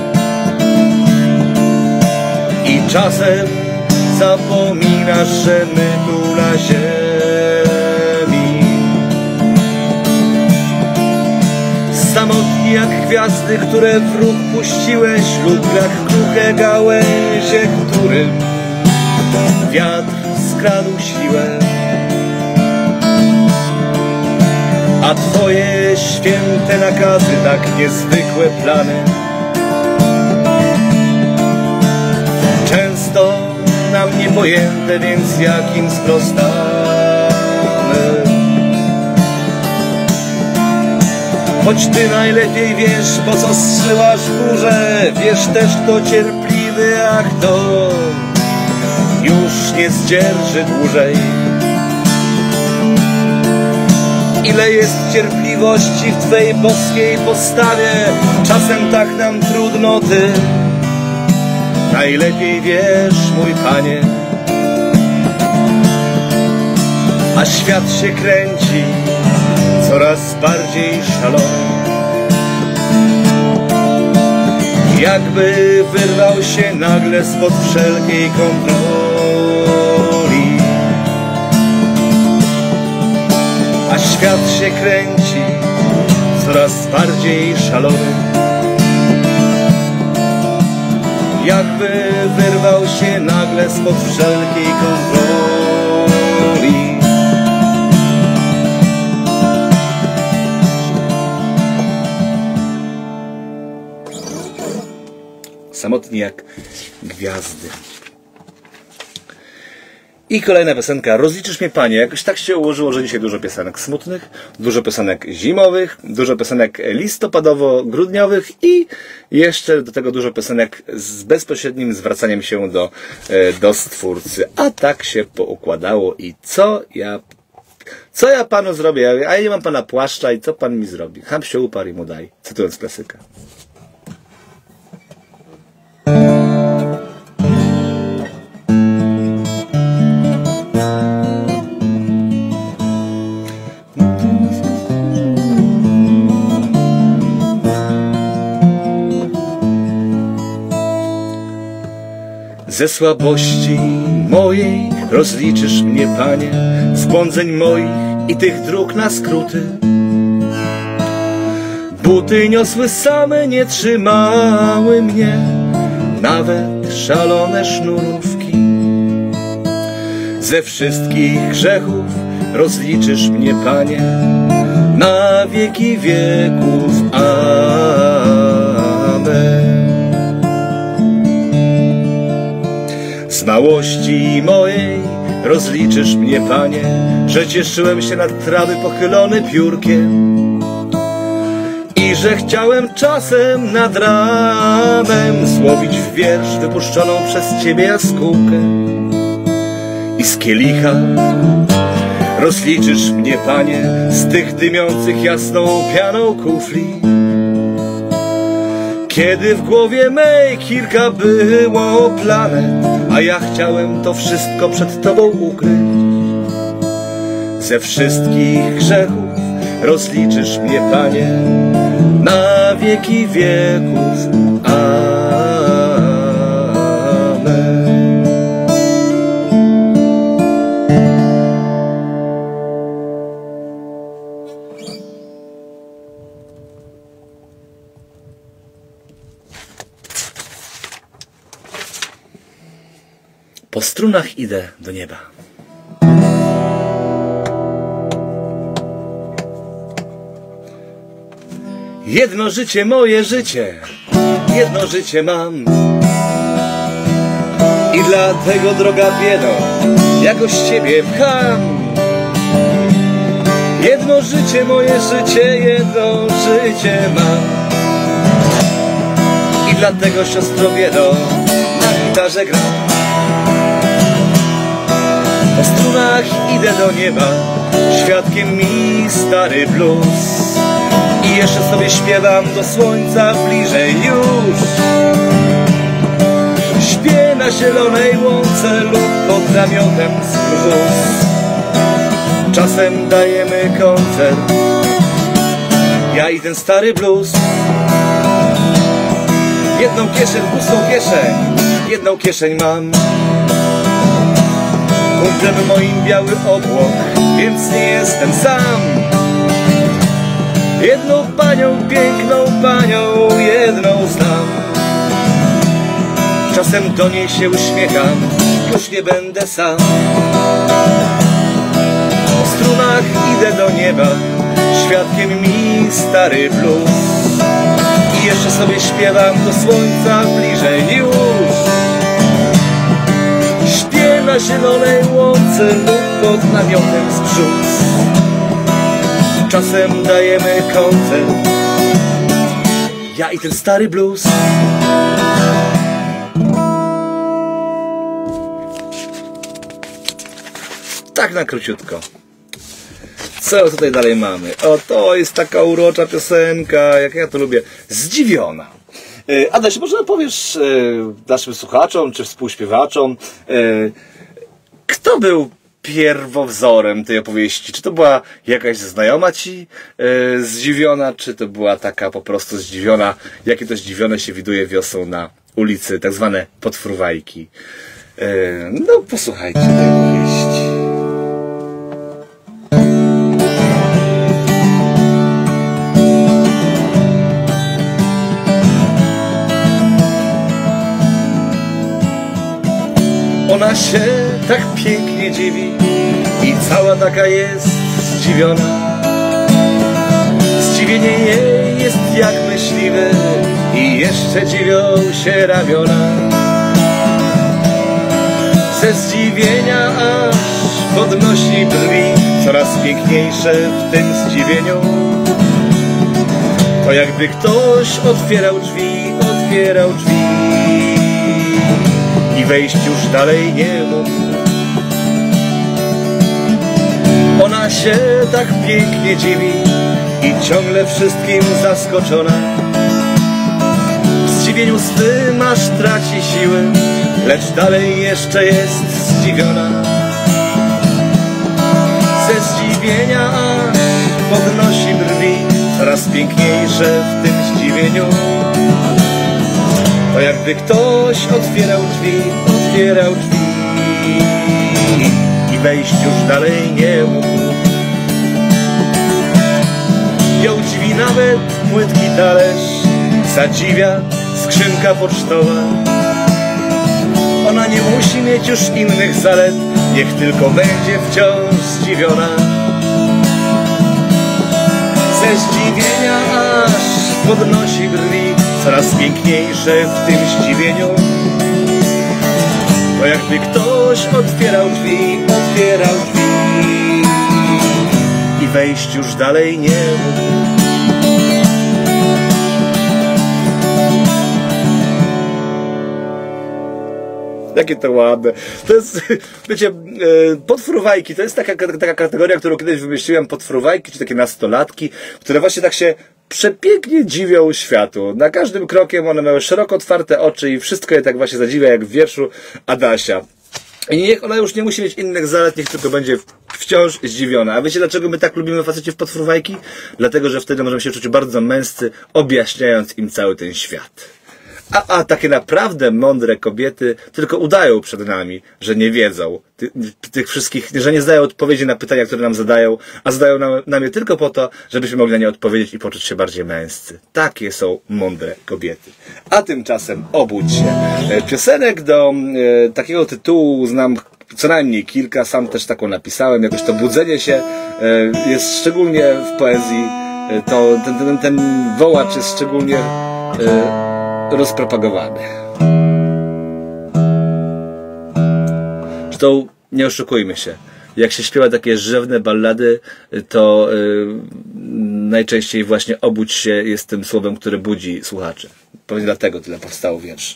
i czasem zapominasz, że my tu na ziemi samotni jak gwiazdy, które w ruch puściłeś, lub jak kruche gałęzie, którym wiatr skradł siłę. A Twoje święte nakazy, tak niezwykłe plany, często nam niepojęte, więc jak im sprostamy? Choć Ty najlepiej wiesz, po co zsyłasz burzę, wiesz też, kto cierpliwy, a kto już nie zdzierży dłużej. Ile jest cierpliwości w Twej boskiej postawie, czasem tak nam trudno, Ty najlepiej wiesz, mój Panie. A świat się kręci coraz bardziej szalony, jakby wyrwał się nagle spod wszelkiej kontroli. A świat się kręci coraz bardziej szalony, jakby wyrwał się nagle spod wszelkiej kontroli. Samotni jak gwiazdy. I kolejna piosenka. Rozliczysz mnie, Panie. Jakoś tak się ułożyło, że dzisiaj dużo piosenek smutnych, dużo piosenek zimowych, dużo piosenek listopadowo-grudniowych i jeszcze do tego dużo piosenek z bezpośrednim zwracaniem się do Stwórcy. A tak się poukładało i co ja Panu zrobię? A ja nie mam Pana płaszcza i co Pan mi zrobi? Ham się uparł i mu daj. Cytując klasyka. Ze słabości mojej rozliczysz mnie, Panie, z błądzeń moich i tych dróg na skróty. Buty niosły same, nie trzymały mnie, nawet szalone sznurówki. Ze wszystkich grzechów rozliczysz mnie, Panie, na wieki wieków. Amen. Z małości mojej rozliczysz mnie, Panie, że cieszyłem się nad trawy pochylony piórkiem i że chciałem czasem nad ranem złowić w wiersz wypuszczoną przez Ciebie jaskółkę. I z kielicha rozliczysz mnie, Panie, z tych dymiących jasną pianą kufli, kiedy w głowie mej kilka było planet, a ja chciałem to wszystko przed Tobą ukryć. Ze wszystkich grzechów rozliczysz mnie, Panie, na wieki wieków. Amen. Po strunach idę do nieba. Jedno życie, moje życie, jedno życie mam i dlatego, droga biedo, jakoś Ciebie pcham. Jedno życie, moje życie, jedno życie mam dlatego siostro biedo na gitarze gram. Po strunach idę do nieba, świadkiem mi stary blues. I jeszcze sobie śpiewam do słońca bliżej już. Śpię na zielonej łące lub pod namiotem z brzus. Czasem dajemy koncert, ja i ten stary blues. Jedną kieszeń, pustą kieszeń, jedną kieszeń mam. Kumplem moim biały obłok, więc nie jestem sam. Jedną panią, piękną panią, jedną znam. Czasem do niej się uśmiecham, już nie będę sam. Po strunach idę do nieba, świadkiem mi stary blues. I jeszcze sobie śpiewam do słońca bliżej już. Śpię na zielonej łące lub pod namiotem z brzus. Czasem dajemy koncert, ja i ten stary blues. Tak na króciutko. Co tutaj dalej mamy? O, to jest taka urocza piosenka, jak ja to lubię. Zdziwiona. Adaś, może powiesz naszym słuchaczom, czy współśpiewaczom, kto był pierwowzorem tej opowieści? Czy to była jakaś znajoma ci zdziwiona, czy to była taka po prostu zdziwiona, jakie to zdziwione się widuje wiosną na ulicy, tak zwane podfruwajki. No, posłuchajcie tej opowieści. Ona się tak pięknie dziwi i cała taka jest zdziwiona. Zdziwienie jej jest jak myśliwe i jeszcze dziwią się ramiona. Ze zdziwienia aż podnosi brwi, coraz piękniejsze w tym zdziwieniu. To jakby ktoś otwierał drzwi i wejść już dalej nie mógł. Ona się tak pięknie dziwi i ciągle wszystkim zaskoczona. W zdziwieniu swym aż traci siły, lecz dalej jeszcze jest zdziwiona. Ze zdziwienia aż podnosi brwi, coraz piękniejsze w tym zdziwieniu. To jakby ktoś otwierał drzwi i wejść już dalej nie mógł. Ją dziwi nawet płytki talerz, zadziwia skrzynka pocztowa. Ona nie musi mieć już innych zalet, niech tylko będzie wciąż zdziwiona. Ze zdziwienia aż podnosi brwi, coraz piękniejsze w tym zdziwieniu. To jakby ktoś otwierał drzwi i wejść już dalej nie mógł. Jakie to ładne. To jest, wiecie, podfruwajki, to jest taka kategoria, którą kiedyś wymyśliłem, podfruwajki, czy takie nastolatki, które właśnie tak się przepięknie dziwią światu. Na każdym krokiem one mają szeroko otwarte oczy i wszystko je tak właśnie zadziwia, jak w wierszu Adasia. I niech ona już nie musi mieć innych zalet, niech tylko będzie wciąż zdziwiona. A wiecie, dlaczego my tak lubimy faceci w podfruwajki? Dlatego, że wtedy możemy się czuć bardzo męscy, objaśniając im cały ten świat. A takie naprawdę mądre kobiety tylko udają przed nami, że nie wiedzą tych wszystkich, że nie zdają odpowiedzi na pytania, które nam zadają, a zadają nam je tylko po to, żebyśmy mogli na nie odpowiedzieć i poczuć się bardziej męscy. Takie są mądre kobiety. A tymczasem obudź się. Piosenek do takiego tytułu znam co najmniej kilka, sam też taką napisałem. Jakoś to budzenie się jest szczególnie w poezji, to ten wołacz jest szczególnie rozpropagowany. Zresztą nie oszukujmy się. Jak się śpiewa takie rzewne ballady, to najczęściej właśnie obudź się jest tym słowem, które budzi słuchaczy. Pewnie dlatego tyle powstało wierszy.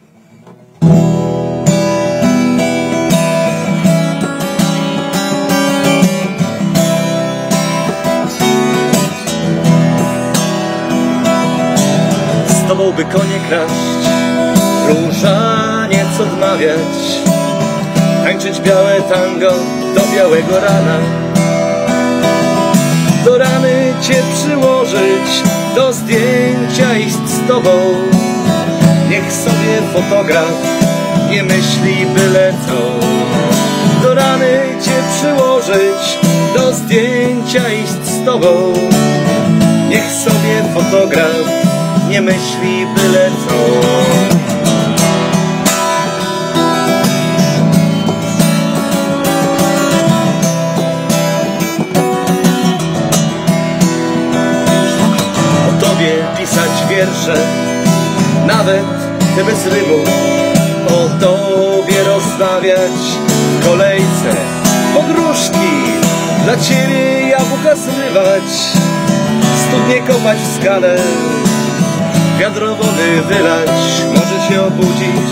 Z tobą by konie kraść, różaniec odmawiać, tańczyć białe tango do białego rana, do rany cię przyłożyć, do zdjęcia iść z tobą. Niech sobie fotograf nie myśli byle co. Do rany cię przyłożyć, do zdjęcia iść z tobą. Niech sobie fotograf nie myśli byle co. Pisać wiersze, nawet te bez rymu, o tobie rozmawiać w kolejce, pogróżki, dla ciebie jabłka zrywać, studnie kopać w skale, wiadro wody wylać, może się obudzić,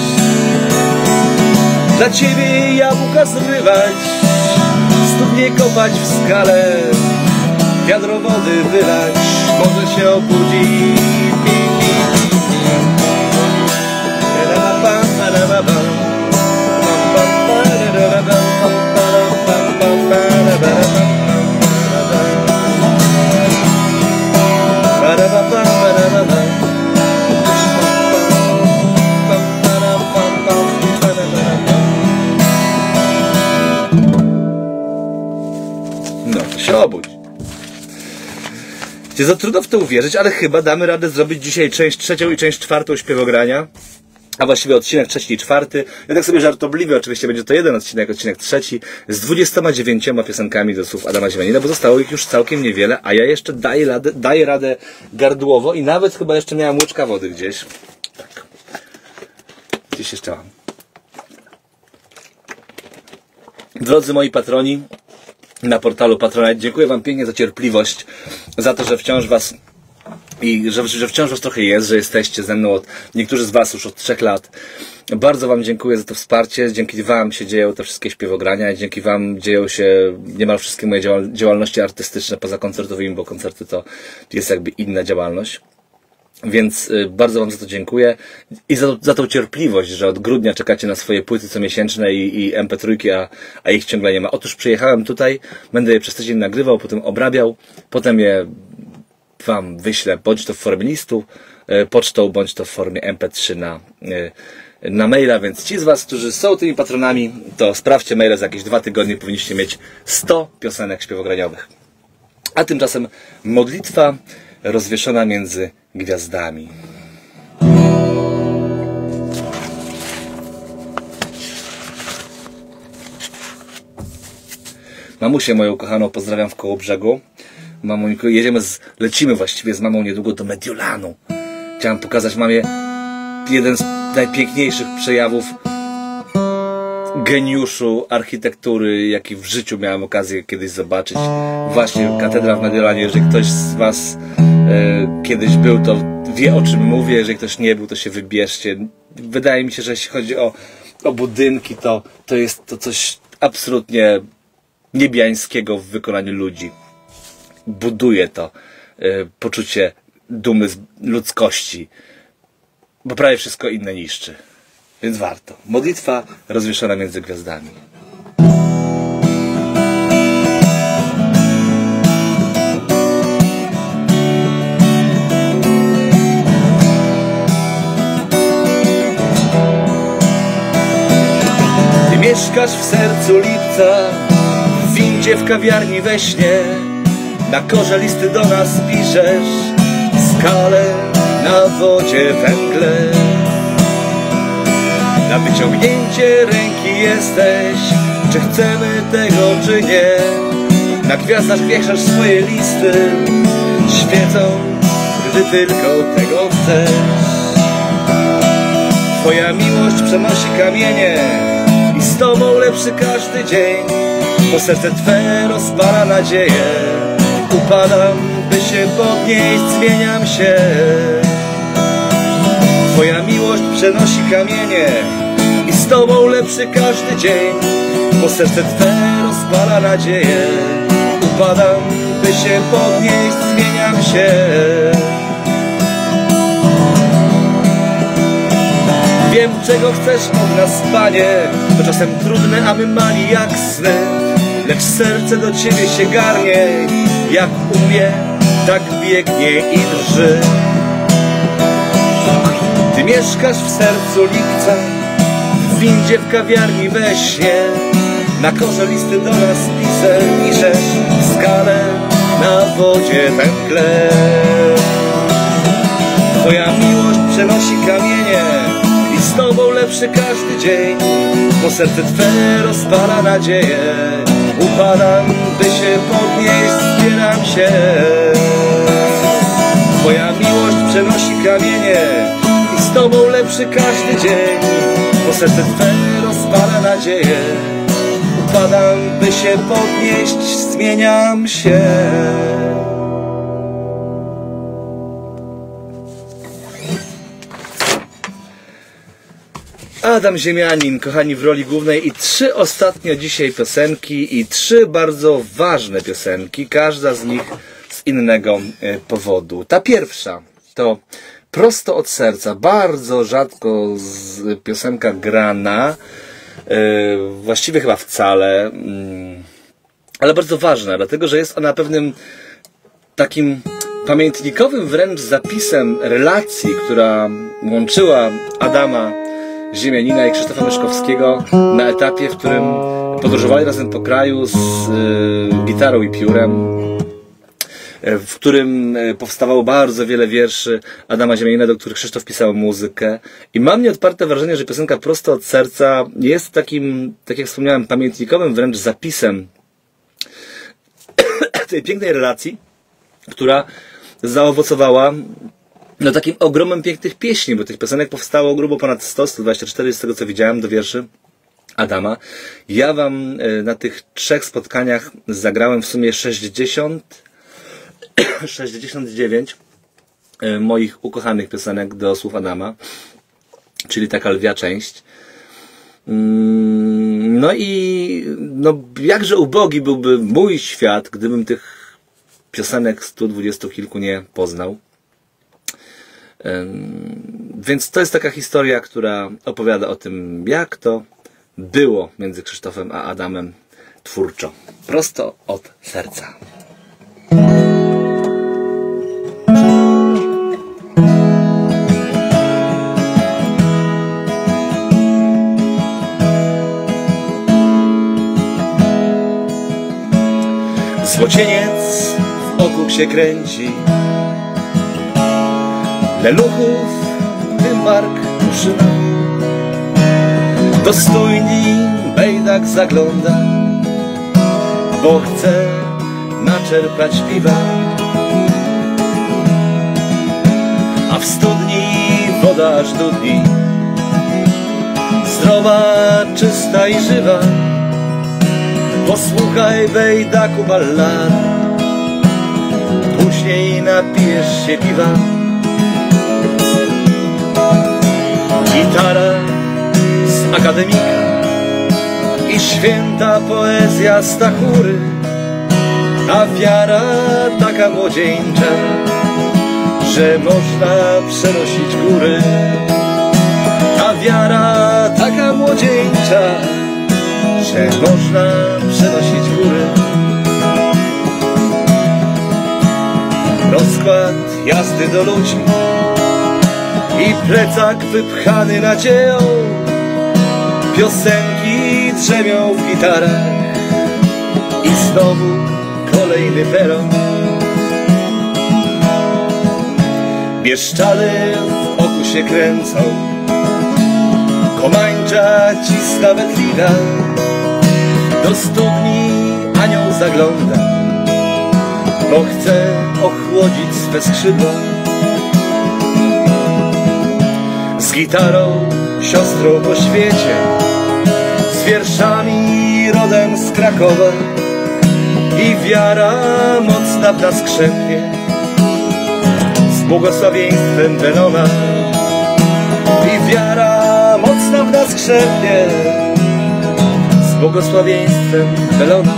dla ciebie jabłka zrywać, studnie kopać w skale, wiadro wody wylać, może się obudzi. No, się obudź. Za trudno w to uwierzyć, ale chyba damy radę zrobić dzisiaj część trzecią i część czwartą śpiewogrania. A właściwie odcinek trzeci i czwarty. Ja tak sobie żartobliwie, oczywiście będzie to jeden odcinek trzeci, z 29 piosenkami do słów Adama Ziemianina, bo zostało ich już całkiem niewiele, a ja jeszcze daję radę gardłowo i nawet chyba jeszcze miałem łyczka wody gdzieś. Tak. Gdzieś jeszcze mam. Drodzy moi patroni na portalu Patronite, dziękuję wam pięknie za cierpliwość, za to, że wciąż was że wciąż was trochę jest, że jesteście ze mną, niektórzy z was już od 3 lat. Bardzo wam dziękuję za to wsparcie, dzięki wam się dzieją te wszystkie śpiewogrania, dzięki wam dzieją się niemal wszystkie moje działalności artystyczne poza koncertowymi, bo koncerty to jest jakby inna działalność. Więc bardzo wam za to dziękuję i za tą cierpliwość, że od grudnia czekacie na swoje płyty comiesięczne i MP3, a ich ciągle nie ma. Otóż przyjechałem tutaj, będę je przez tydzień nagrywał, potem obrabiał, potem je wam wyślę, bądź to w formie listu, pocztą, bądź to w formie MP3 na maila, więc ci z was, którzy są tymi patronami, to sprawdźcie maile, za jakieś 2 tygodnie powinniście mieć 100 piosenek śpiewograniowych. A tymczasem modlitwa rozwieszona między gwiazdami. Mamusię moją kochaną pozdrawiam w Kołobrzegu. Mamoniko, lecimy właściwie z mamą niedługo do Mediolanu. Chciałem pokazać mamie jeden z najpiękniejszych przejawów geniuszu architektury, jaki w życiu miałem okazję kiedyś zobaczyć. Właśnie katedra w Mediolanie. Jeżeli ktoś z was kiedyś był, to wie, o czym mówię. Jeżeli ktoś nie był, to się wybierzcie. Wydaje mi się, że jeśli chodzi o budynki, to jest to coś absolutnie niebiańskiego w wykonaniu ludzi. Buduje to poczucie dumy z ludzkości, bo prawie wszystko inne niszczy. Więc warto. Modlitwa rozwieszona między gwiazdami. Ty mieszkasz w sercu lipca, w windzie, w kawiarni, we śnie. Na korze listy do nas piszesz, skale na wodzie, węgle. Na wyciągnięcie ręki jesteś, czy chcemy tego, czy nie. Na gwiazdach wieszasz swoje listy, świecą, gdy tylko tego chcesz. Twoja miłość przenosi kamienie i z tobą lepszy każdy dzień, bo serce twe rozpala nadzieję. Upadam, by się podnieść, zmieniam się. przenosi kamienie i z Tobą lepszy każdy dzień, bo serce Twe rozpala nadzieję. Upadam, by się podnieść, zmieniam się. Wiem, czego chcesz od nas, Panie, to czasem trudne, a my mali jak sny, lecz serce do Ciebie się garnie, jak umie, tak biegnie i drży. Ty mieszkasz w sercu lipca, w windzie, w kawiarni, we śnie, na korze listy do nas piszesz, w skale, na wodzie węgle. Twoja miłość przenosi kamienie i z Tobą lepszy każdy dzień, bo serce Twe rozpala nadzieję. Upadam, by się podnieść, zbieram się. Twoja miłość przenosi kamienie i z Tobą lepszy każdy dzień, bo serce Twe rozpala nadzieję. Upadam, by się podnieść, zmieniam się. Adam Ziemianin, kochani, w roli głównej, i 3 ostatnio dzisiaj piosenki, i 3 bardzo ważne piosenki, każda z nich z innego powodu. Ta pierwsza to Prosto od serca, bardzo rzadko piosenka grana, właściwie chyba wcale, ale bardzo ważna, dlatego że jest ona pewnym takim pamiętnikowym wręcz zapisem relacji, która łączyła Adama Ziemianina i Krzysztofa Myszkowskiego na etapie, w którym podróżowali razem po kraju z gitarą i piórem, w którym powstawało bardzo wiele wierszy Adama Ziemianina, do których Krzysztof pisał muzykę. I mam nieodparte wrażenie, że piosenka Prosto od serca jest takim, tak jak wspomniałem, pamiętnikowym wręcz zapisem tej pięknej relacji, która zaowocowała no takim ogromem pięknych pieśni, bo tych piosenek powstało grubo ponad 100, 124 z tego co widziałem do wierszy Adama. Ja wam na tych 3 spotkaniach zagrałem w sumie 69 moich ukochanych piosenek do słów Adama, czyli taka lwia część. No i no jakże ubogi byłby mój świat, gdybym tych piosenek 120 kilku nie poznał. Więc to jest taka historia, która opowiada o tym, jak to było między Krzysztofem a Adamem twórczo. Prosto od serca. Złocieniec w oku się kręci, leluchów tym bark ruszyna, do stójni bejdak zagląda, bo chce naczerpać piwa, a w studni woda aż dudni, zdrowa, czysta i żywa. Posłuchaj bejdaku ballad, później napijesz się piwa. Gitara z akademika i święta poezja Stachury, a wiara taka młodzieńcza, że można przenosić góry. A wiara taka młodzieńcza, że można przenosić góry. Rozkład jazdy do ludzi i plecak wypchany nadzieją, piosenki drzemią w gitarach i znowu kolejny peron. Bieszczady w oku się kręcą, Komańcza cisna wetwina, do studni anioł zagląda, bo chce ochłodzić swe skrzydła. Z gitarą, siostrą po świecie, z wierszami rodem z Krakowa, i wiara mocna w nas krzepnie, z błogosławieństwem Benona. I wiara krzepnie z błogosławieństwem Belona.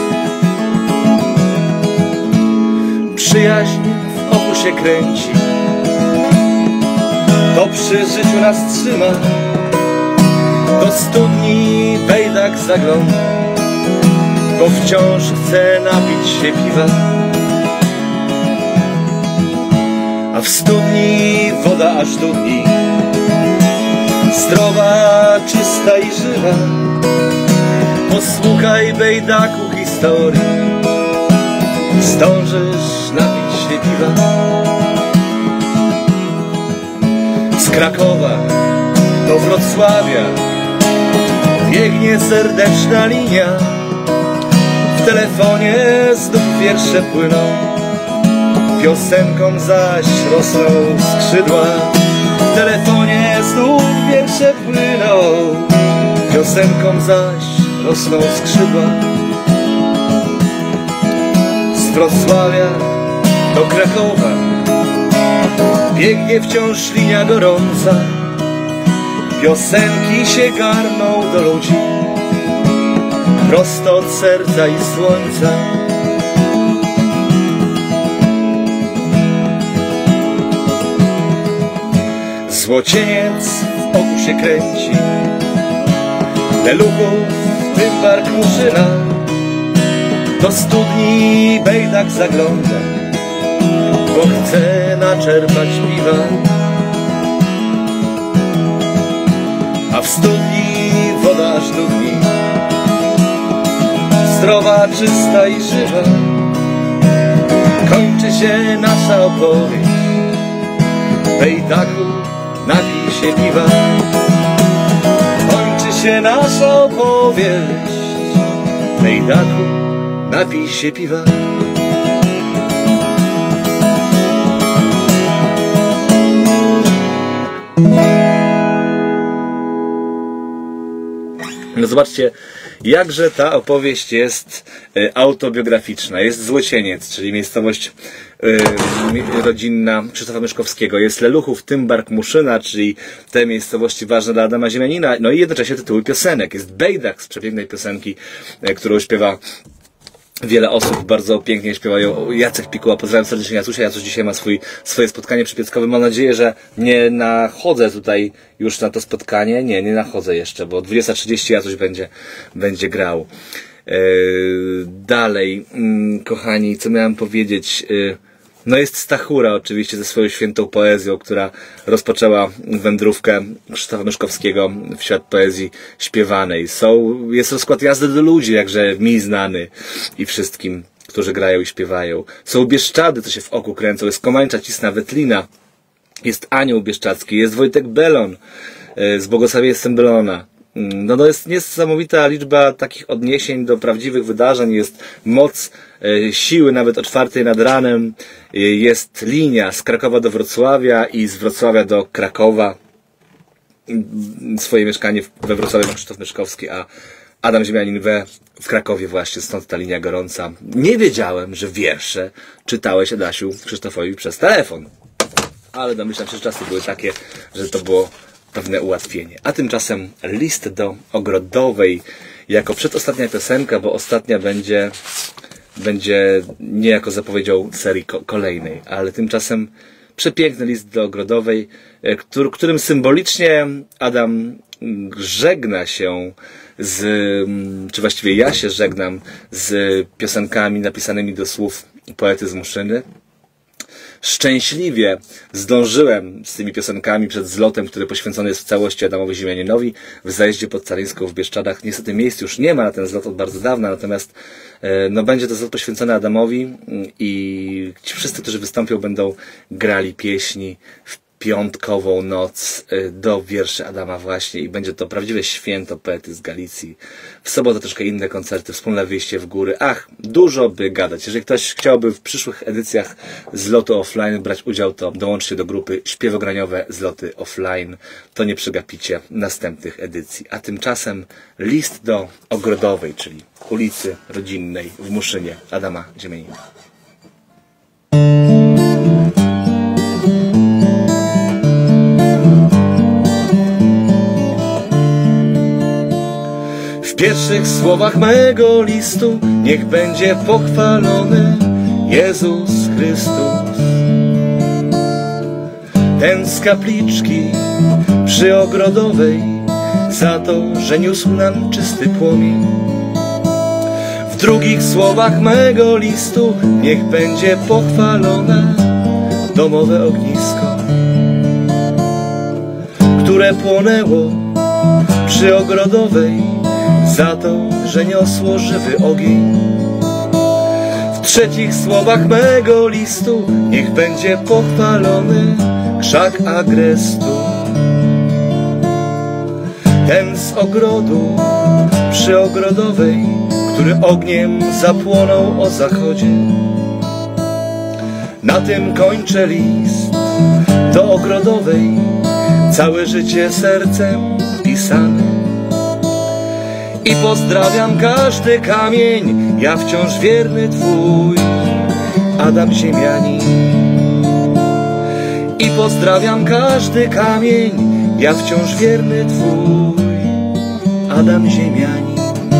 Przyjaźń w oku się kręci, to przy życiu nas trzyma. Do studni bejdak zagląda, bo wciąż chce napić się piwa. A w studni woda aż do dni, zdrowa, czysta i żywa. Posłuchaj, bejdaku, historii, zdążysz napić się piwa. Z Krakowa do Wrocławia biegnie serdeczna linia. W telefonie znów wiersze płyną, piosenkom zaś rosną skrzydła. W telefonie znów wiersze płyną, piosenkom zaś rosną skrzydła. Z Wrocławia do Krakowa biegnie wciąż linia gorąca. Piosenki się garną do ludzi, prosto od serca i słońca. Złocieniec w oku się kręci, leluchów w tym bark muszyna. Do studni bejdak zagląda, bo chce naczerpać piwa. A w studni woda aż do dni, zdrowa, czysta i żywa. Kończy się nasza opowieść, bejdaku, napij się piwa. Kończy się nasza opowieść, bejdaku, napij się piwa. No zobaczcie, jakże ta opowieść jest autobiograficzna. Jest Złocieniec, czyli miejscowość rodzinna Krzysztofa Myszkowskiego. Jest Leluchów, Tymbark, Muszyna, czyli te miejscowości ważne dla Adama Ziemianina. No i jednocześnie tytuły piosenek. Jest bejdak z przepięknej piosenki, którą śpiewa wiele osób, bardzo pięknie śpiewają. Jacek Pikuła, pozdrawiam serdecznie Jacusia. Jacuś dzisiaj ma swoje spotkanie przypieckowe. Mam nadzieję, że nie nachodzę tutaj już na to spotkanie. Nie nachodzę jeszcze, bo o 20:30 Jacuś będzie grał. Dalej, kochani, co miałem powiedzieć? No jest Stachura oczywiście ze swoją świętą poezją, która rozpoczęła wędrówkę Krzysztofa Myszkowskiego w świat poezji śpiewanej. Jest rozkład Jazdy do ludzi, jakże mi znany i wszystkim, którzy grają i śpiewają. Są Bieszczady, co się w oku kręcą. Jest Komańcza, Cisna, Wetlina. Jest Anioł Bieszczadzki. Jest Wojtek Belon z Błogosławieństwem Belona. No to jest niesamowita liczba takich odniesień do prawdziwych wydarzeń. Jest moc siły nawet o 4:00 nad ranem. Jest linia z Krakowa do Wrocławia i z Wrocławia do Krakowa. Swoje mieszkanie we Wrocławiu ma Krzysztof Myszkowski, a Adam Ziemianin w Krakowie właśnie, stąd ta linia gorąca. Nie wiedziałem, że wiersze czytałeś, Adasiu, Krzysztofowi przez telefon. Ale domyślam się, że czasy były takie, że to było pewne ułatwienie. A tymczasem list do Ogrodowej jako przedostatnia piosenka, bo ostatnia będzie niejako zapowiedzią serii kolejnej, ale tymczasem przepiękny list do Ogrodowej, którym symbolicznie Adam żegna się czy właściwie ja się żegnam z piosenkami napisanymi do słów poety z Muszyny. Szczęśliwie zdążyłem z tymi piosenkami przed zlotem, który poświęcony jest w całości Adamowi Ziemianinowi w zajeździe pod Caryńską w Bieszczadach. Niestety miejsc już nie ma na ten zlot od bardzo dawna, natomiast no, będzie to zlot poświęcony Adamowi i ci wszyscy, którzy wystąpią, będą grali pieśni w piątkową noc do wierszy Adama właśnie i będzie to prawdziwe święto poety z Galicji. W sobotę troszkę inne koncerty, wspólne wyjście w góry. Dużo by gadać. Jeżeli ktoś chciałby w przyszłych edycjach Zlotu Offline brać udział, to dołączcie do grupy Śpiewograniowe Zloty Offline. To nie przegapicie następnych edycji. A tymczasem list do Ogrodowej, czyli ulicy rodzinnej w Muszynie Adama Ziemianina. W pierwszych słowach mego listu niech będzie pochwalony Jezus Chrystus. Ten z kapliczki przy Ogrodowej, za to, że niósł nam czysty płomień. W drugich słowach mego listu niech będzie pochwalone domowe ognisko, które płonęło przy Ogrodowej, za to, że niosło żywy ogień. W trzecich słowach mego listu niech będzie pochwalony krzak agrestu, ten z ogrodu przy Ogrodowej, który ogniem zapłonął o zachodzie. Na tym kończę list do Ogrodowej, całe życie sercem pisane. I pozdrawiam każdy kamień, ja wciąż wierny Twój Adam Ziemianin. I pozdrawiam każdy kamień, ja wciąż wierny Twój Adam Ziemianin.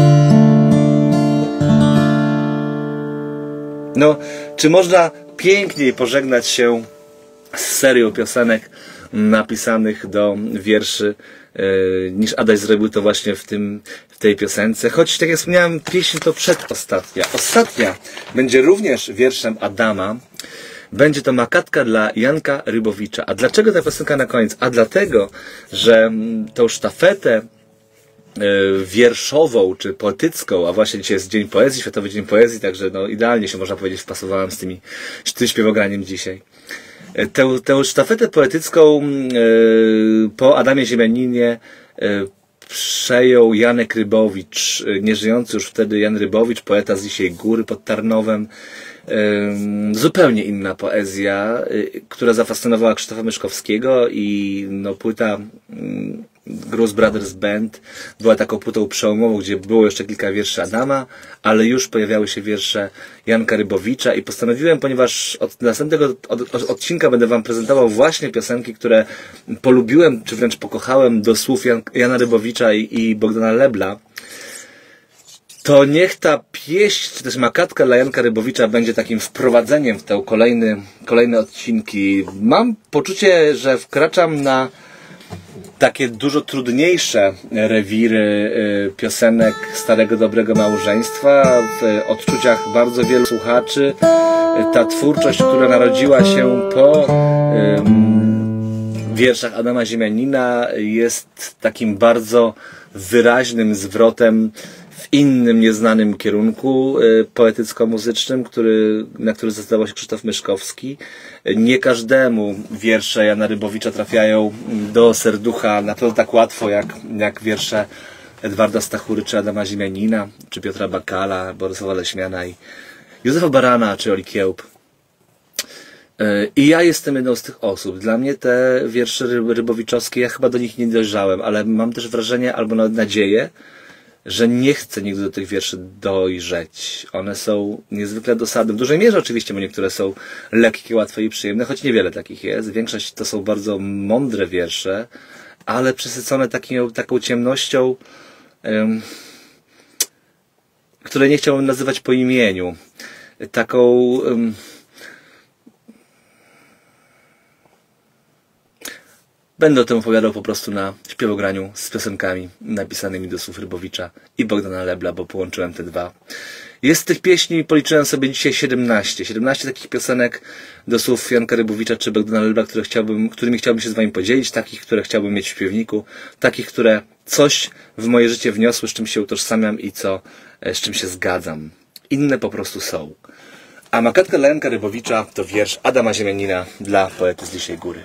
No, czy można piękniej pożegnać się z serią piosenek napisanych do wierszy, niż Adaś zrobił to właśnie w tej piosence. Choć, tak jak wspomniałem, pieśń to przedostatnia. Ostatnia będzie również wierszem Adama. Będzie to Makatka dla Janka Rybowicza. A dlaczego ta piosenka na koniec? A dlatego, że tą sztafetę wierszową czy poetycką, a właśnie dzisiaj jest Dzień Poezji, Światowy Dzień Poezji, także no idealnie się, można powiedzieć, wpasowałem z tym śpiewograniem dzisiaj. Tę sztafetę poetycką po Adamie Ziemianinie przejął Janek Rybowicz, nieżyjący już wtedy Jan Rybowicz, poeta z dzisiaj Góry pod Tarnowem. Zupełnie inna poezja, która zafascynowała Krzysztofa Myszkowskiego, i no, płyta Gruz Brothers Band była taką płytą przełomową, gdzie było jeszcze kilka wierszy Adama, ale już pojawiały się wiersze Janka Rybowicza, i postanowiłem, ponieważ od następnego odcinka będę Wam prezentował właśnie piosenki, które polubiłem, czy wręcz pokochałem do słów Jana Rybowicza i Bogdana Lebla, to niech ta pieśń, czy też Makatka dla Janka Rybowicza będzie takim wprowadzeniem w te kolejne odcinki. Mam poczucie, że wkraczam na takie dużo trudniejsze rewiry piosenek Starego Dobrego Małżeństwa, w odczuciach bardzo wielu słuchaczy. Ta twórczość, która narodziła się po wierszach Adama Ziemianina, jest takim bardzo wyraźnym zwrotem w innym, nieznanym kierunku poetycko-muzycznym, na który zdecydował się Krzysztof Myszkowski. Nie każdemu wiersze Jana Rybowicza trafiają do serducha na pewno tak łatwo, jak wiersze Edwarda Stachury, czy Adama Ziemianina, czy Piotra Bakala, Borysława Leśmiana i Józefa Barana, czy Oli Kiełb. I ja jestem jedną z tych osób. Dla mnie te wiersze rybowiczowskie, ja chyba do nich nie dojrzałem, ale mam też wrażenie, albo nawet nadzieję, że nie chcę nigdy do tych wierszy dojrzeć. One są niezwykle dosadne. W dużej mierze oczywiście, bo niektóre są lekkie, łatwe i przyjemne, choć niewiele takich jest. Większość to są bardzo mądre wiersze, ale przesycone taką ciemnością, której nie chciałbym nazywać po imieniu. Taką... Będę o tym opowiadał po prostu na śpiewograniu z piosenkami napisanymi do słów Rybowicza i Bogdana Lebla, bo połączyłem te dwa. Jest tych pieśni, policzyłem sobie dzisiaj 17. 17 takich piosenek do słów Janka Rybowicza czy Bogdana Lebla, którymi chciałbym się z Wami podzielić, takich, które chciałbym mieć w śpiewniku, takich, które coś w moje życie wniosły, z czym się utożsamiam i z czym się zgadzam. Inne po prostu są. A Makatka dla Janka Rybowicza to wiersz Adama Ziemianina dla poety z dzisiaj Góry.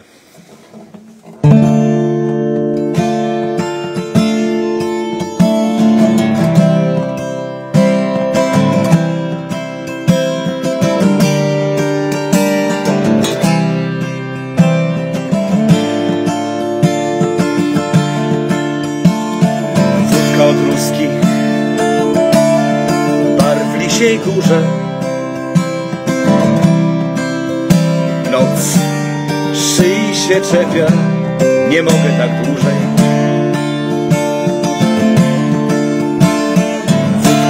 Od ruskich barw w lisiej górze, noc szyi się czepia, nie mogę tak dłużej.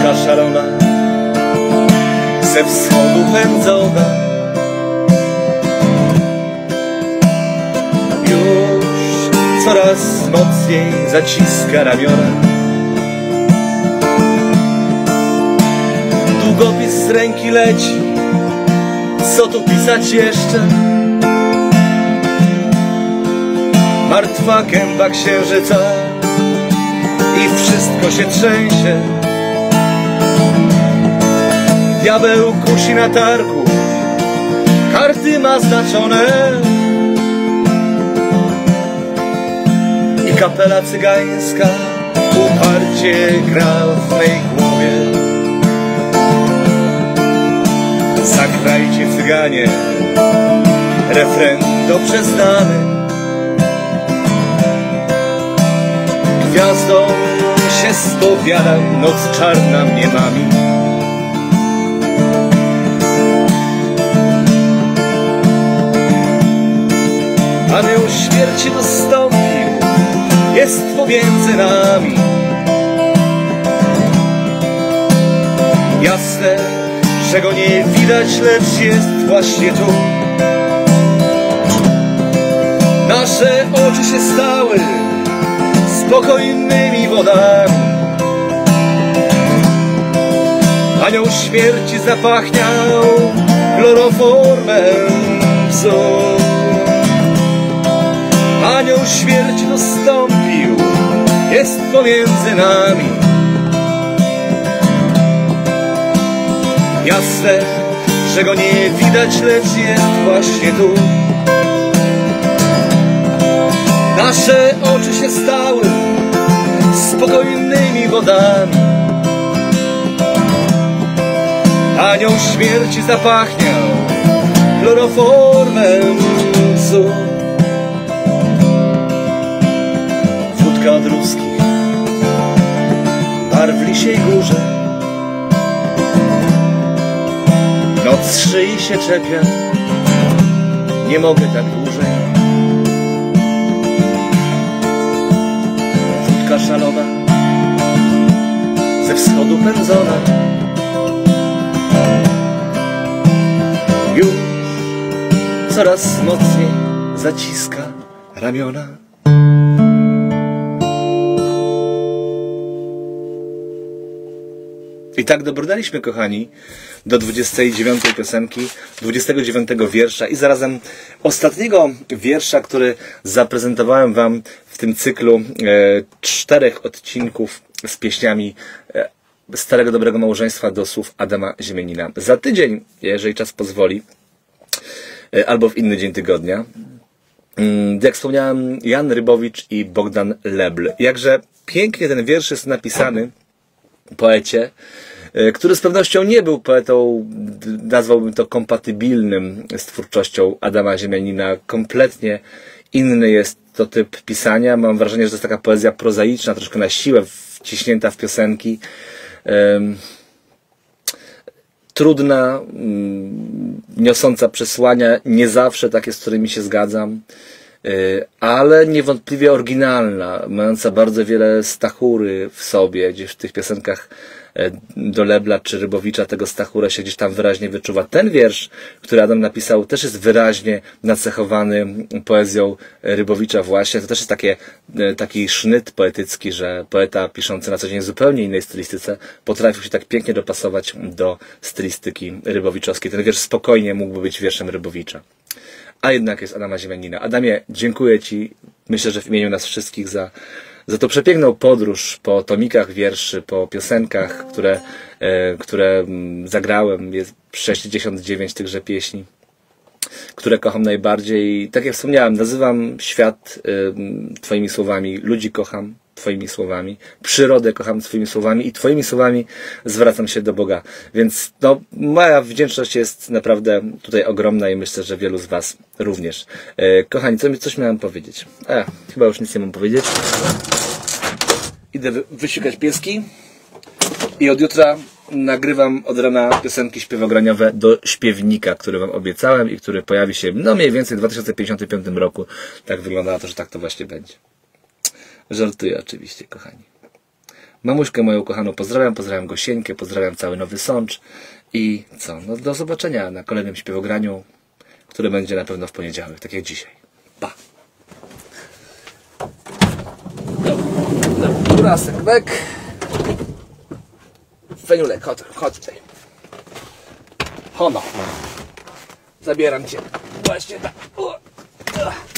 Wódka szalona, ze wschodu pędzona, już coraz mocniej zaciska ramiona. Długopis z ręki leci, co tu pisać jeszcze? Martwa gęba księżyca i wszystko się trzęsie. Diabeł kusi na targu, karty ma znaczone i kapela cygańska uparcie gra w mej głowie. Zagrajcie cyganie, refren dobrze znany. Gwiazdą się spowiadam, noc czarna mnie mami. Anioł śmierci dostąpił, jest pomiędzy nami. Jasne, że go nie widać, lecz jest właśnie tu. Nasze oczy się stały spokojnymi wodami. Anioł śmierci zapachniał chloroformem psu. Anioł śmierci dostąpił, jest pomiędzy nami. Jasne, że go nie widać, lecz jest właśnie tu. Nasze oczy się stały spokojnymi wodami. Anioł śmierci zapachniał chloroformem psu. Wódka od ruskich, bar w Lisiej Górze. Noc szyi się czepia, nie mogę tak dłużej. Wódka szalona, ze wschodu pędzona, już coraz mocniej zaciska ramiona. I tak dobrnęliśmy, kochani, do 29 piosenki, 29 wiersza i zarazem ostatniego wiersza, który zaprezentowałem wam w tym cyklu 4 odcinków z pieśniami Starego Dobrego Małżeństwa do słów Adama Ziemianina. Za tydzień, jeżeli czas pozwoli, albo w inny dzień tygodnia, jak wspomniałem, Jan Rybowicz i Bogdan Lebl. Jakże pięknie ten wiersz jest napisany, poecie, który z pewnością nie był poetą, nazwałbym to kompatybilnym z twórczością Adama Ziemianina. Kompletnie inny jest to typ pisania. Mam wrażenie, że to jest taka poezja prozaiczna, troszkę na siłę wciśnięta w piosenki. Trudna, niosąca przesłania, nie zawsze takie, z którymi się zgadzam, ale niewątpliwie oryginalna, mająca bardzo wiele stachury w sobie, gdzieś w tych piosenkach do Lebla czy Rybowicza tego stachura się gdzieś tam wyraźnie wyczuwa. Ten wiersz, który Adam napisał, też jest wyraźnie nacechowany poezją Rybowicza właśnie. To też jest taki sznyt poetycki, że poeta piszący na co dzień w zupełnie innej stylistyce potrafił się tak pięknie dopasować do stylistyki rybowiczowskiej. Ten wiersz spokojnie mógłby być wierszem Rybowicza. A jednak jest Adama Ziemianina. Adamie, dziękuję Ci, myślę, że w imieniu nas wszystkich za tą przepiękną podróż po tomikach wierszy, po piosenkach, które zagrałem. Jest 69 tychże pieśni, które kocham najbardziej. I tak jak wspomniałem, nazywam świat Twoimi słowami, ludzi kocham Twoimi słowami, przyrodę kocham Twoimi słowami i Twoimi słowami zwracam się do Boga. Więc no, moja wdzięczność jest naprawdę tutaj ogromna i myślę, że wielu z Was również. Kochani, coś miałem powiedzieć. Chyba już nic nie mam powiedzieć. Idę wysikać pieski i od jutra nagrywam od rana piosenki śpiewograniowe do śpiewnika, który Wam obiecałem i który pojawi się no mniej więcej w 2055 roku. Tak wygląda na to, że tak to właśnie będzie. Żartuję oczywiście, kochani. Mamuśkę moją kochaną pozdrawiam, pozdrawiam Gosieńkę, pozdrawiam cały Nowy Sącz i co? No do zobaczenia na kolejnym śpiewograniu, które będzie na pewno w poniedziałek, tak jak dzisiaj. Pa! Kurasek bek. Feniulek, chodź tutaj. Hono. Zabieram cię. Właśnie tak.